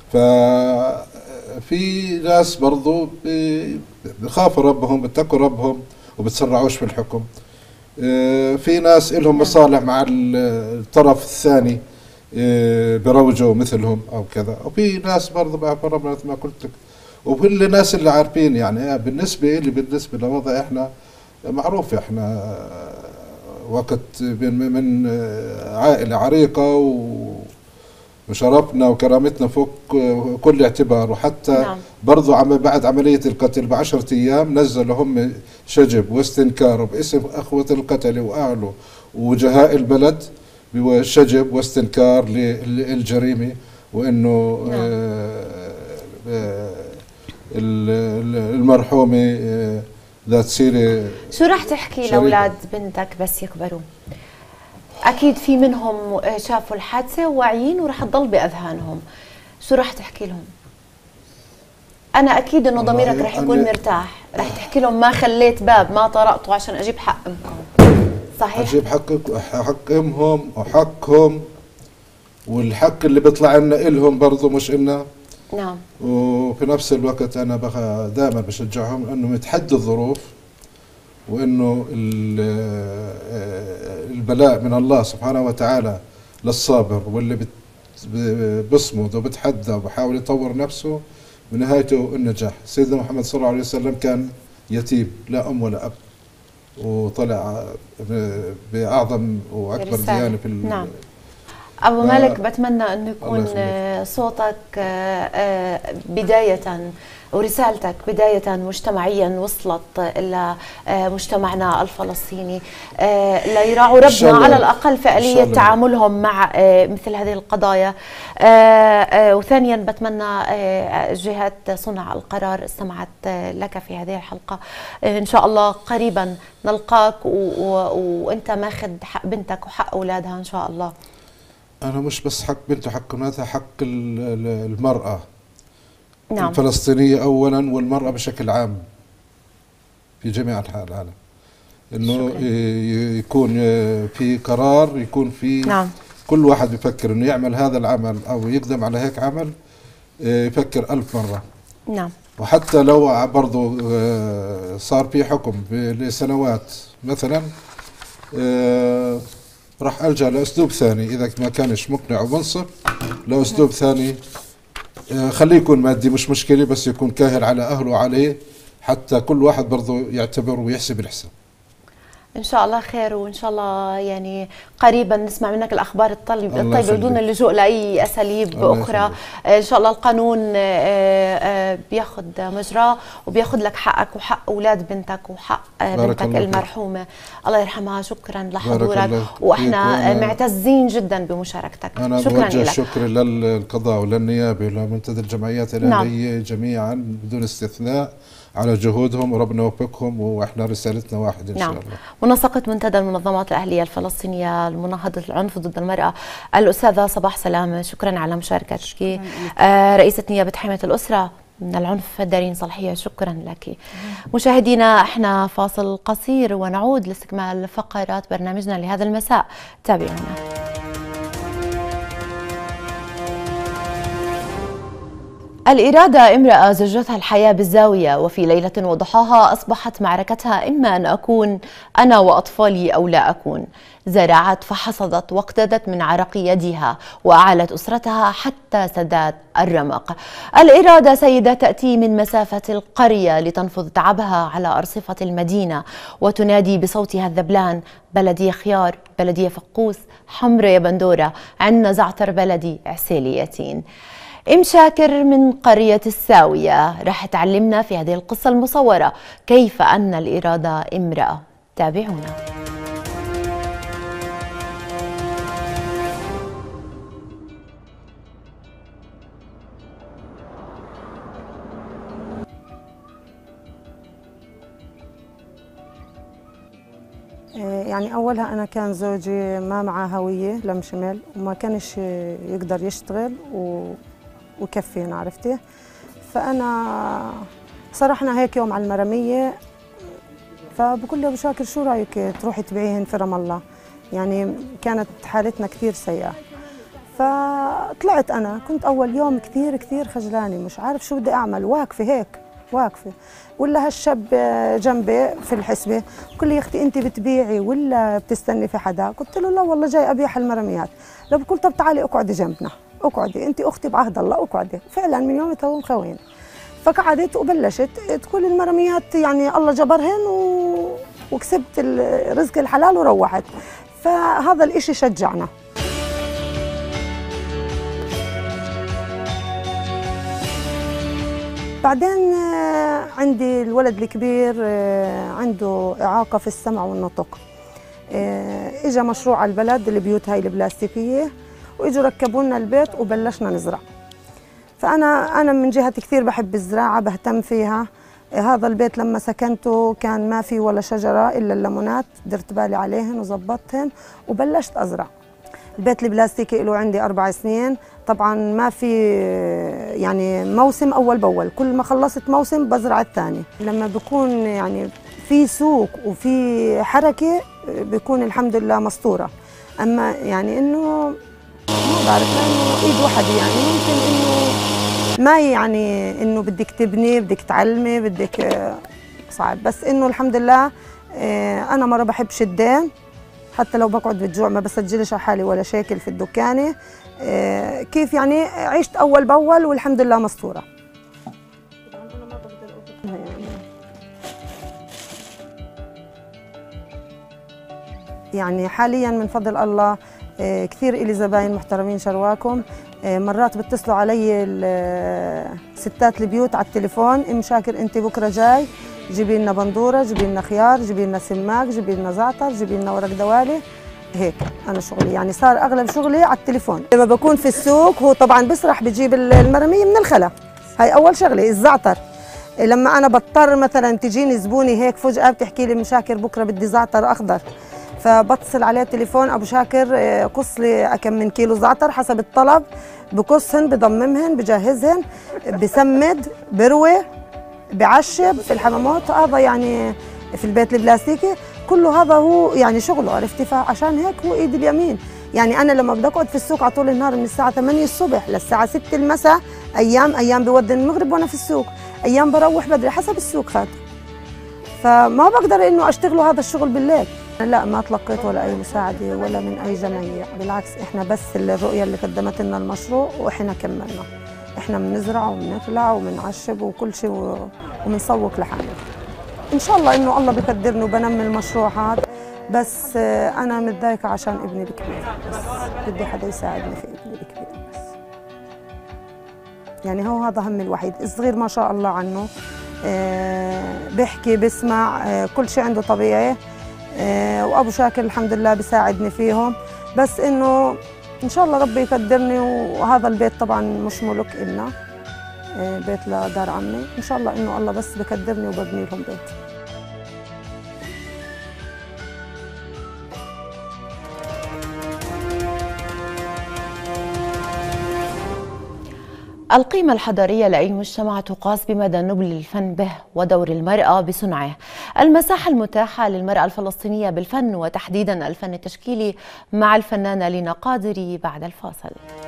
ففي ناس برضو بخافوا ربهم، بتقوا ربهم وبتسرعوش في الحكم. في ناس لهم مصالح مع الطرف الثاني بروجوا مثلهم او كذا، وفي ناس برضو بيعرفوا ربنا مثل ما قلت لك، وكل الناس اللي عارفين. يعني بالنسبه لي بالنسبه لوضع احنا معروف، احنا وقت من عائله عريقه وشرفنا وكرامتنا فوق كل اعتبار. وحتى نعم. برضو عم بعد عمليه القتل بعشرة ايام نزلوا هم شجب واستنكار باسم اخوه القتله واهله وجهاء البلد بشجب واستنكار للجريمه، وانه نعم. آه المرحومه ذات سيره. شو راح تحكي لاولاد بنتك بس يكبروا؟ اكيد في منهم شافوا الحادثه وواعيين وراح تضل باذهانهم، شو راح تحكي لهم؟ انا اكيد انه ضميرك راح يكون مرتاح، راح تحكي لهم ما خليت باب ما طرقته عشان اجيب حق امكم، صحيح؟ اجيب حق حق امهم وحقهم، والحق اللي بيطلع لنا الهم برضه مش إلنا. نعم. وفي نفس الوقت انا بقى دائما بشجعهم انهم يتحدوا الظروف، وانه البلاء من الله سبحانه وتعالى للصابر، واللي بيصمد وبتحدى وبحاول يطور نفسه ونهايته النجاح. سيدنا محمد صلى الله عليه وسلم كان يتيم لا ام ولا اب، وطلع باعظم واكبر ديانه في نعم. أبو مالك بتمنى أنه يكون صوتك بداية ورسالتك بداية مجتمعيا وصلت إلى مجتمعنا الفلسطيني ليراعوا ربنا على الأقل في آلية تعاملهم مع مثل هذه القضايا. وثانيا بتمنى جهات صنع القرار استمعت لك في هذه الحلقة. إن شاء الله قريبا نلقاك وأنت ماخذ حق بنتك وحق أولادها إن شاء الله. أنا مش بس حق بنته، حق أولادها، حق المرأة نعم. الفلسطينية أولا والمرأة بشكل عام في جميع أنحاء العالم، إنه يكون في قرار، يكون في نعم. كل واحد بيفكر إنه يعمل هذا العمل أو يقدم على هيك عمل يفكر ألف مرة. نعم. وحتى لو برضو صار في حكم لسنوات مثلا راح ألجأ لأسلوب ثاني إذا ما كانش مقنع ومنصف، لأسلوب ثاني خليه يكون مادي مش مشكلة، بس يكون كاهل على أهله وعليه، حتى كل واحد برضو يعتبر ويحسب الحساب. إن شاء الله خير، وإن شاء الله يعني قريبا نسمع منك الأخبار الطيبة الطيبة بدون اللجوء لأي أساليب أخرى. إن شاء الله القانون بياخذ مجراه وبياخذ لك حقك وحق أولاد بنتك وحق بنتك المرحومة الله يرحمها. شكرا لحضورك، وإحنا معتزين جدا بمشاركتك. أنا شكرا بوجه لك. الشكر للقضاء وللنيابة ولمنتدى الجمعيات الأهلية نعم. جميعا بدون استثناء على جهودهم، وربنا يوفقهم، واحنا رسالتنا واحده ان نعم. شاء الله. منسقة منتدى المنظمات الأهلية الفلسطينية لمناهضة العنف ضد المرأة الأستاذة صباح سلامة، شكرا على مشاركتك. آه رئيسة نيابة حماية الأسرة من العنف دارين صالحية، شكرا لك. مشاهدينا احنا فاصل قصير ونعود لاستكمال فقرات برنامجنا لهذا المساء، تابعونا. الإرادة امرأة زجتها الحياة بالزاوية، وفي ليلة وضحاها أصبحت معركتها إما أن أكون أنا وأطفالي أو لا أكون. زرعت فحصدت واقتدت من عرق يدها وأعلت أسرتها حتى سدات الرمق. الإرادة سيدة تأتي من مسافة القرية لتنفض تعبها على أرصفة المدينة وتنادي بصوتها الذبلان: بلدي خيار، بلدي فقوس، حمر يا بندورة، عنا زعتر بلدي عسيليتين. إم شاكر من قرية الساوية رح تعلمنا في هذه القصة المصورة كيف أن الإرادة امرأة. تابعونا. يعني أولها أنا كان زوجي ما معه هوية لم شمال، وما كانش يقدر يشتغل و وكفينا، عرفتي؟ فأنا صرحنا هيك يوم على المرمية، فبقول له بشاكر شو رأيك تروحي تبيعيهن في رام الله؟ يعني كانت حالتنا كثير سيئة. فطلعت أنا كنت أول يوم كثير كثير خجلانة، مش عارف شو بدي أعمل، واقفة هيك واقفة، ولا هالشاب جنبي في الحسبة بقول لي يا أختي أنت بتبيعي ولا بتستني في حدا؟ قلت له لا والله جاي أبيع المرميات. لو بقول طب تعالي اقعدي جنبنا، اقعدي انت اختي بعهد الله اقعدي. فعلا من يومتها هو مخوين. فقعدت وبلشت تقول المرميات يعني الله جبرهن و... وكسبت الرزق الحلال وروحت. فهذا الاشي شجعنا. بعدين عندي الولد الكبير عنده إعاقة في السمع والنطق. اجى مشروع على البلد البيوت هاي البلاستيكية، واجوا ركبوا لنا البيت وبلشنا نزرع. فانا انا من جهه كثير بحب الزراعه، بهتم فيها. هذا البيت لما سكنته كان ما في ولا شجره الا الليمونات، درت بالي عليهن وظبطتهن وبلشت ازرع. البيت البلاستيكي له عندي اربع سنين، طبعا ما في يعني موسم اول باول، كل ما خلصت موسم بزرع الثاني. لما بكون يعني في سوق وفي حركه بيكون الحمد لله مسطوره. اما يعني انه ما بعرف لانه ايد واحده، يعني ممكن انه ما يعني انه بدك تبني بدك تعلمي بدك صعب، بس انه الحمد لله انا مره بحبش الدين، حتى لو بقعد بالجوع ما بسجلش على حالي ولا شيكل في الدكانه. كيف يعني عشت اول باول والحمد لله مسطوره. يعني حاليا من فضل الله كثير إلي زباين محترمين شرواكم. مرات بتصلوا علي ستات البيوت على التليفون، ام شاكر انت بكره جاي جيبي لنا بندوره، جيبي لنا خيار، جيبي لنا سماق، جيبي لنا زعتر، جيبي لنا ورق دوالي. هيك انا شغلي، يعني صار اغلب شغلي على التليفون. لما بكون في السوق هو طبعا بسرح بجيب المرميه من الخلا، هاي اول شغله. الزعتر لما انا بضطر مثلا تجيني زبوني هيك فجاه بتحكي لي مشاكر بكره بدي زعتر اخضر، فبتصل عليه التليفون ابو شاكر قص لي كم من كيلو زعتر حسب الطلب، بقصهن بضممهن بجهزهن بسمد بروي بعشب في الحمامات. هذا يعني في البيت البلاستيكي كله هذا هو يعني شغله، عرفتي؟ فعشان هيك هو ايدي اليمين. يعني انا لما بدي اقعد في السوق على طول النهار من الساعه ثمانية الصبح للساعه ستة المساء، ايام ايام بودن المغرب وانا في السوق، ايام بروح بدري حسب السوق هذا. فما بقدر انه اشتغله هذا الشغل بالليل. لا ما تلقيت ولا اي مساعده ولا من اي جمعيه، بالعكس احنا بس الرؤيه اللي قدمت لنا المشروع واحنا كملنا. احنا بنزرع وبنقلع وبنعشب وكل شيء وبنسوق لحالنا. ان شاء الله انه الله بيقدرني وبنمي المشروع هذا، بس انا متضايقه عشان ابني الكبير، بس بدي حدا يساعدني في ابني الكبير بس. يعني هو هذا همي الوحيد. الصغير ما شاء الله عنه بيحكي بيسمع كل شيء عنده طبيعي، وابو شاكر الحمد لله بيساعدني فيهم، بس انه ان شاء الله ربي يقدرني. وهذا البيت طبعا مش ملك إلنا، بيت لدار عمي، ان شاء الله انه الله بس بقدرني وببني لهم بيت. القيمة الحضارية لأي مجتمع تقاس بمدى نبل الفن به ودور المرأة بصنعه. المساحة المتاحة للمرأة الفلسطينية بالفن وتحديدا الفن التشكيلي مع الفنانة لينا قادري بعد الفاصل.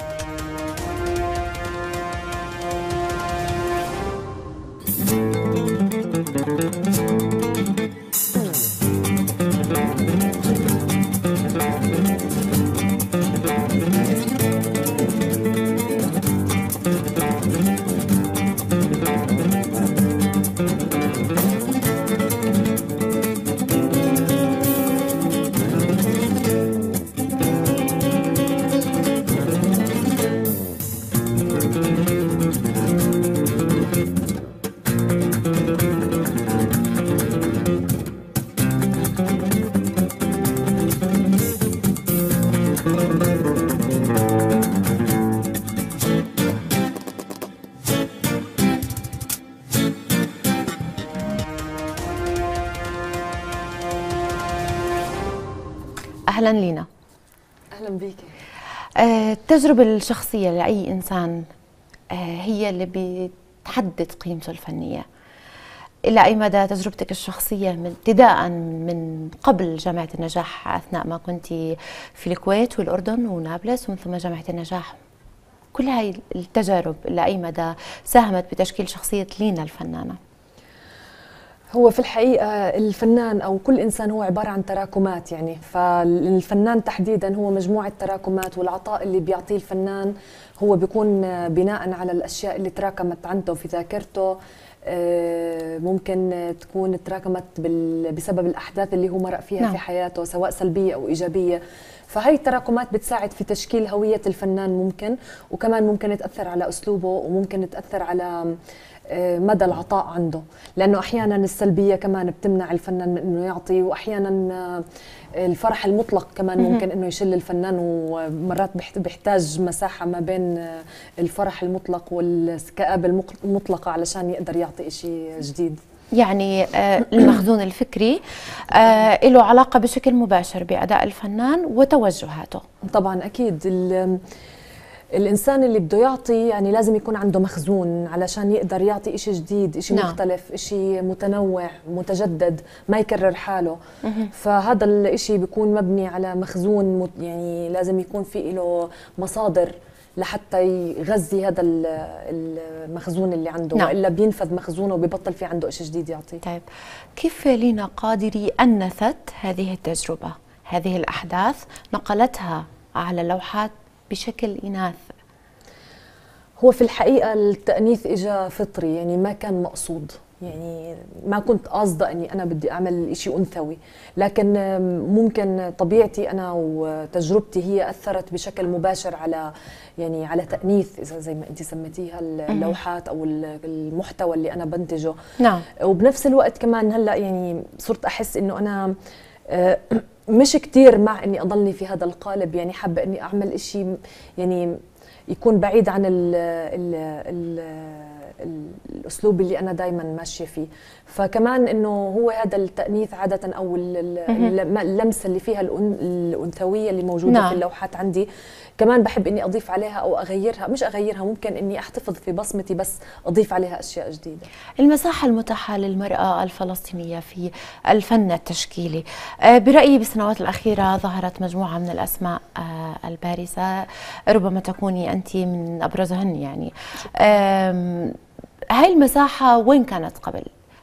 أهلا لينا. أهلا بيكي. آه، التجربة الشخصية لأي إنسان آه، هي اللي بتحدد قيمته الفنية. إلى أي مدى تجربتك الشخصية من ابتداء من قبل جامعة النجاح أثناء ما كنت في الكويت والأردن ونابلس ومن ثم جامعة النجاح، كل هاي التجارب إلى أي مدى ساهمت بتشكيل شخصية لينا الفنانة؟ هو في الحقيقة الفنان أو كل إنسان هو عبارة عن تراكمات، يعني فالفنان تحديدا هو مجموعة تراكمات، والعطاء اللي بيعطيه الفنان هو بيكون بناء على الأشياء اللي تراكمت عنده في ذاكرته، ممكن تكون تراكمت بسبب الأحداث اللي هو مرق فيها نعم. في حياته سواء سلبية أو إيجابية. فهي التراكمات بتساعد في تشكيل هوية الفنان ممكن، وكمان ممكن تأثر على أسلوبه، وممكن تأثر على مدى العطاء عنده، لأنه أحيانا السلبية كمان بتمنع الفنان من أنه يعطي، وأحيانا الفرح المطلق كمان ممكن أنه يشل الفنان، ومرات بيحتاج مساحة ما بين الفرح المطلق والكآبة المطلقة علشان يقدر يعطي شيء جديد. يعني المخزون الفكري له علاقة بشكل مباشر بأداء الفنان وتوجهاته. طبعا أكيد الإنسان اللي بده يعطي يعني لازم يكون عنده مخزون علشان يقدر يعطي إشي جديد، إشي نعم. مختلف، إشي متنوع متجدد، ما يكرر حاله. فهذا الإشي بيكون مبني على مخزون، يعني لازم يكون في له مصادر لحتى يغذي هذا المخزون اللي عنده نعم. وإلا بينفذ مخزونه وبيبطل في عنده إشي جديد يعطيه. طيب كيف لينا قادري أنثت هذه التجربة، هذه الأحداث نقلتها على اللوحات بشكل إناث؟ هو في الحقيقة التأنيث إجا فطري، يعني ما كان مقصود، يعني ما كنت قاصده اني انا بدي اعمل شيء انثوي، لكن ممكن طبيعتي انا وتجربتي هي اثرت بشكل مباشر على يعني على تأنيث اذا زي ما انت سميتيها اللوحات او المحتوى اللي انا بنتجه. نعم. وبنفس الوقت كمان هلا يعني صرت احس انه انا مش كتير مع اني اضلني في هذا القالب، يعني حابه اني اعمل إشي يعني يكون بعيد عن ال ال ال الاسلوب اللي انا دائما ماشيه فيه. فكمان انه هو هذا التأنيث عاده او اللمسه اللي فيها الانثويه اللي موجوده نعم. في اللوحات عندي كمان بحب اني اضيف عليها او اغيرها، مش اغيرها، ممكن اني احتفظ في بصمتي بس اضيف عليها اشياء جديده. المساحه المتاحه للمراه الفلسطينيه في الفن التشكيلي، برايي بالسنوات الاخيره ظهرت مجموعه من الاسماء البارزه، ربما تكوني انت من ابرزهن. يعني هاي المساحه وين كانت قبل؟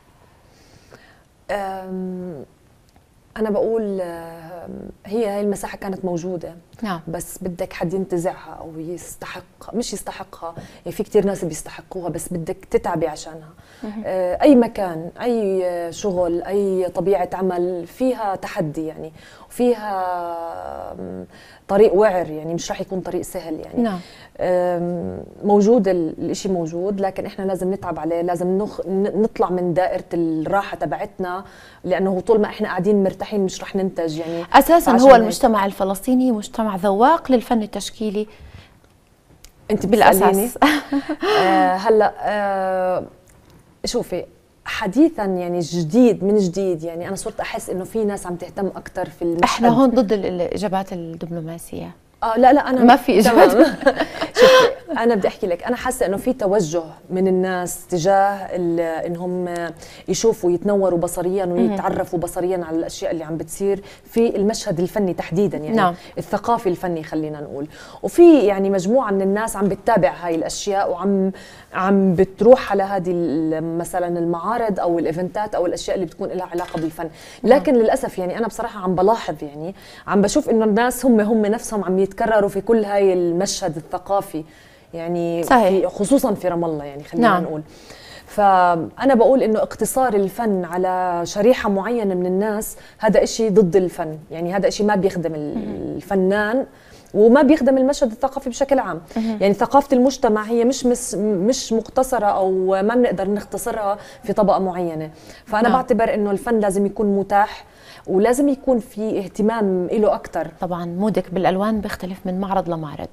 أنا بقول هي هاي المساحة كانت موجودة نعم. بس بدك حد ينتزعها أو يستحق، مش يستحقها، يعني في كتير ناس بيستحقوها بس بدك تتعبي عشانها. أي مكان، أي شغل، أي طبيعة عمل فيها تحدي يعني، وفيها طريق وعر، يعني مش راح يكون طريق سهل يعني. نعم. موجود الاشي موجود، لكن احنا لازم نتعب عليه، لازم نخ... نطلع من دائرة الراحة تبعتنا، لأنه طول ما احنا قاعدين مرتاحين مش رح ننتج يعني. أساسا هو المجتمع الفلسطيني مجتمع ذواق للفن التشكيلي. انت بالأساس آه هلا آه شوفي حديثا يعني جديد من جديد، يعني أنا صرت أحس إنه في ناس عم تهتم أكثر في المشهد. احنا هون ضد الإجابات الدبلوماسية. اه لا لا انا ما في اجابات. شوفي انا بدي احكي لك، انا حاسه انه في توجه من الناس تجاه انهم يشوفوا يتنوروا بصريا ويتعرفوا بصريا على الاشياء اللي عم بتصير في المشهد الفني تحديدا، يعني نعم. الثقافي الفني خلينا نقول. وفي يعني مجموعه من الناس عم بتتابع هاي الاشياء وعم عم بتروح على هذه مثلا المعارض او الايفنتات او الاشياء اللي بتكون لها علاقه بالفن. لكن نعم. للاسف يعني انا بصراحه عم بلاحظ، يعني عم بشوف انه الناس هم هم نفسهم عم يتكرروا في كل هاي المشهد الثقافي، يعني صحيح. في خصوصا في رام الله يعني خلينا نعم. نقول. فأنا بقول إنه اقتصار الفن على شريحة معينة من الناس هذا إشي ضد الفن، يعني هذا إشي ما بيخدم الفنان وما بيخدم المشهد الثقافي بشكل عام. يعني ثقافة المجتمع هي مش مش, مش مقتصرة أو ما بنقدر نختصرها في طبقة معينة. فأنا نعم. بعتبر إنه الفن لازم يكون متاح ولازم يكون في اهتمام له أكتر. طبعا مودك بالألوان بيختلف من معرض لمعرض.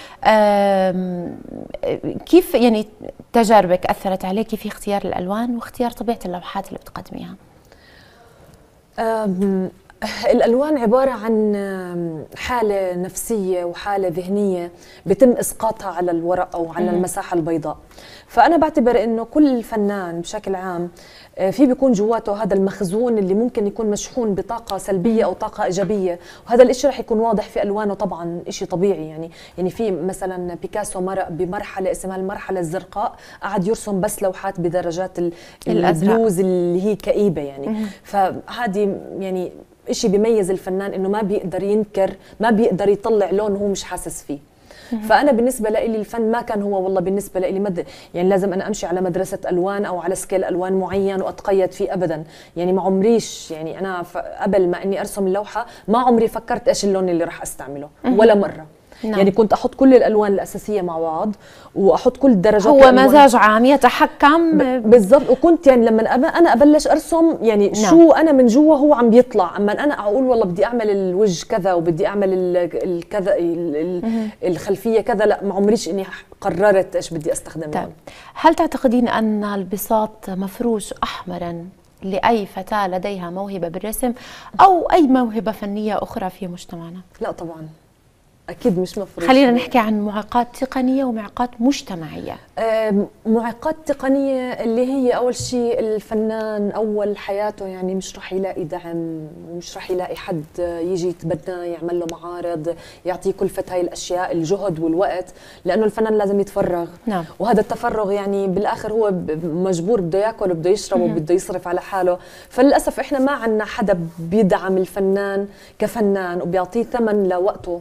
كيف يعني تجاربك أثرت عليك في اختيار الألوان واختيار طبيعة اللوحات اللي بتقدميها؟ الألوان عبارة عن حالة نفسية وحالة ذهنية بتم إسقاطها على الورق أو على المساحة البيضاء. فأنا بعتبر إنه كل فنان بشكل عام في بيكون جواته هذا المخزون اللي ممكن يكون مشحون بطاقة سلبية أو طاقة إيجابية، وهذا الإشي رح يكون واضح في ألوانه طبعا، إشي طبيعي يعني. يعني في مثلا بيكاسو مرق بمرحلة اسمها المرحلة الزرقاء، قعد يرسم بس لوحات بدرجات البلوز اللي هي كئيبة يعني. فهذه يعني إشي بيميز الفنان إنه ما بيقدر ينكر، ما بيقدر يطلع لون هو مش حاسس فيه. فأنا بالنسبة لي الفن ما كان هو والله بالنسبة لي مد... يعني لازم أنا أمشي على مدرسة ألوان أو على سكيل ألوان معين وأتقيد فيه أبدا. يعني ما عمريش يعني أنا ف... قبل ما إني أرسم اللوحة ما عمري فكرت إيش اللون اللي راح أستعمله ولا مرة. نعم. يعني كنت أحط كل الألوان الأساسية مع بعض وأحط كل درجات هو الألوان. مزاج عام يتحكم ب... بالضبط. وكنت يعني لما أب... أنا أبلش أرسم يعني نعم. شو أنا من جوا هو عم بيطلع. أما أنا أقول والله بدي أعمل الوجه كذا وبدي أعمل الكذا ال... الخلفية كذا، لا ما عمريش إني قررت إيش بدي أستخدم. طيب. هل تعتقدين أن البساط مفروش أحمراً لأي فتاة لديها موهبة بالرسم أو أي موهبة فنية أخرى في مجتمعنا؟ لا طبعاً أكيد مش مفروض. خلينا نحكي عن معوقات تقنية ومعوقات مجتمعية. معوقات تقنية اللي هي أول شيء الفنان أول حياته يعني مش رح يلاقي دعم ومش رح يلاقي حد يجي يتبناه يعمل له معارض يعطيه كلفة هاي الأشياء، الجهد والوقت، لأنه الفنان لازم يتفرغ. نعم. وهذا التفرغ يعني بالآخر هو مجبور بده يأكل وبده يشرب وبده يصرف على حاله. فللأسف إحنا ما عنا حدا بيدعم الفنان كفنان وبيعطيه ثمن لوقته.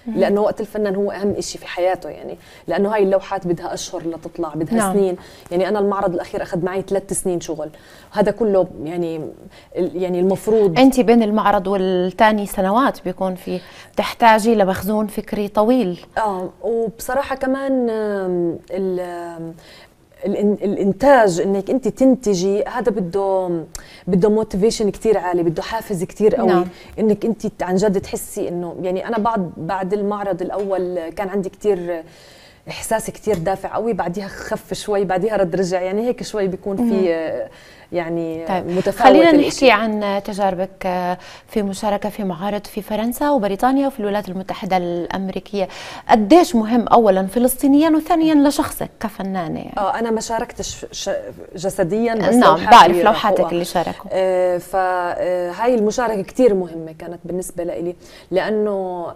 لانه وقت الفنان هو اهم شيء في حياته يعني، لانه هاي اللوحات بدها اشهر لتطلع، بدها نعم. سنين يعني. انا المعرض الاخير اخذ معي ثلاث سنين شغل، هذا كله يعني يعني المفروض انت بين المعرض والثاني سنوات بيكون في بتحتاجي لمخزون فكري طويل. اه وبصراحه كمان ال الانتاج انك انت تنتجي هذا بده بده موتيفيشن كثير عالي، بده حافز كثير قوي نعم. انك انت عن جد تحسي انه يعني انا بعد بعد المعرض الاول كان عندي كثير احساس كثير دافع قوي، بعديها خف شوي، بعديها رد رجع يعني هيك شوي بيكون في يعني طيب. متفاوت. خلينا نحكي عن تجاربك في مشاركة في معارض في فرنسا وبريطانيا وفي الولايات المتحدة الأمريكية، قديش مهم أولا فلسطينيا وثانيا لشخصك كفنانة يعني؟ اه أنا ما شاركتش جسديا بس نعم بعرف لوحاتك اللي شاركوا. آه فهاي المشاركة كتير مهمة كانت بالنسبة لي، لأنه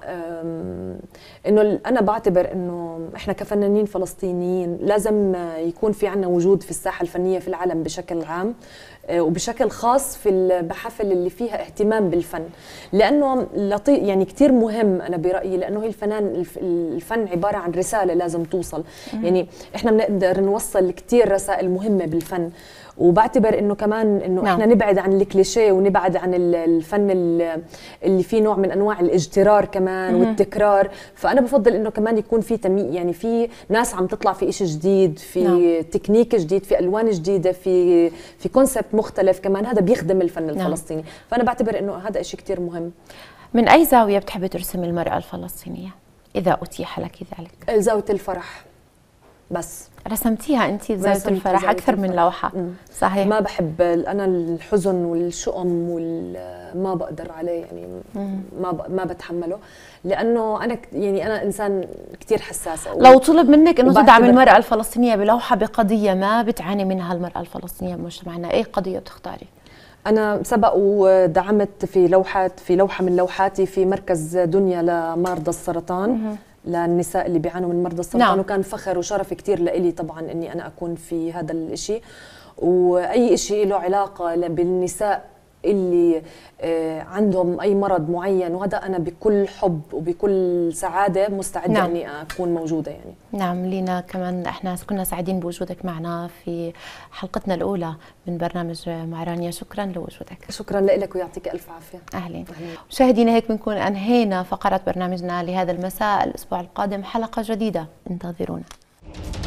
إنه أنا بعتبر إنه إحنا كفنانين فلسطينيين لازم يكون في عنا وجود في الساحة الفنية في العالم بشكل عام وبشكل خاص في المحافل اللي فيها اهتمام بالفن، لانه لطيف يعني كثير مهم انا برايي، لانه هي الفنان الفن عباره عن رساله لازم توصل. يعني احنا بنقدر نوصل كثير رسائل مهمه بالفن، وبعتبر انه كمان انه نعم. احنا نبعد عن الكليشيه ونبعد عن الفن اللي فيه نوع من انواع الاجترار كمان مم. والتكرار. فانا بفضل انه كمان يكون في تمي يعني في ناس عم تطلع في شيء جديد، في نعم. تكنيك جديد، في الوان جديده، في في كونسبت مختلف كمان، هذا بيخدم الفن الفلسطيني. نعم. فانا بعتبر انه هذا شيء كثير مهم. من اي زاويه بتحبي ترسمي المراه الفلسطينيه اذا اتيح لك ذلك؟ زاويه الفرح بس. رسمتيها انت زاويه الفرح اكثر من لوحه. مم. صحيح. ما بحب انا الحزن والشؤم وما بقدر عليه يعني. مم. ما ما بتحمله، لانه انا يعني انا انسان كثير حساسه. لو طلب منك انه تدعم المراه الفلسطينيه بلوحه بقضيه ما بتعاني منها المراه الفلسطينيه بمجتمعنا، اي قضيه بتختاري؟ أنا سبق ودعمت في لوحات في لوحة من لوحاتي في مركز دنيا لمرضى السرطان. مم. للنساء اللي بيعانوا من مرضى السرطان. نعم. وكان فخر وشرف كثير لإلي طبعا اني انا اكون في هذا الشيء، واي شيء له علاقه بالنساء اللي عندهم اي مرض معين، وهذا انا بكل حب وبكل سعاده مستعده. نعم. اني اكون موجوده يعني. نعم لينا كمان احنا كنا سعيدين بوجودك معنا في حلقتنا الاولى من برنامج مع رانيا. شكرا لوجودك. شكرا لك ويعطيك الف عافيه. اهلا. مشاهدينا هيك بنكون انهينا فقره برنامجنا لهذا المساء. الاسبوع القادم حلقه جديده، انتظرونا.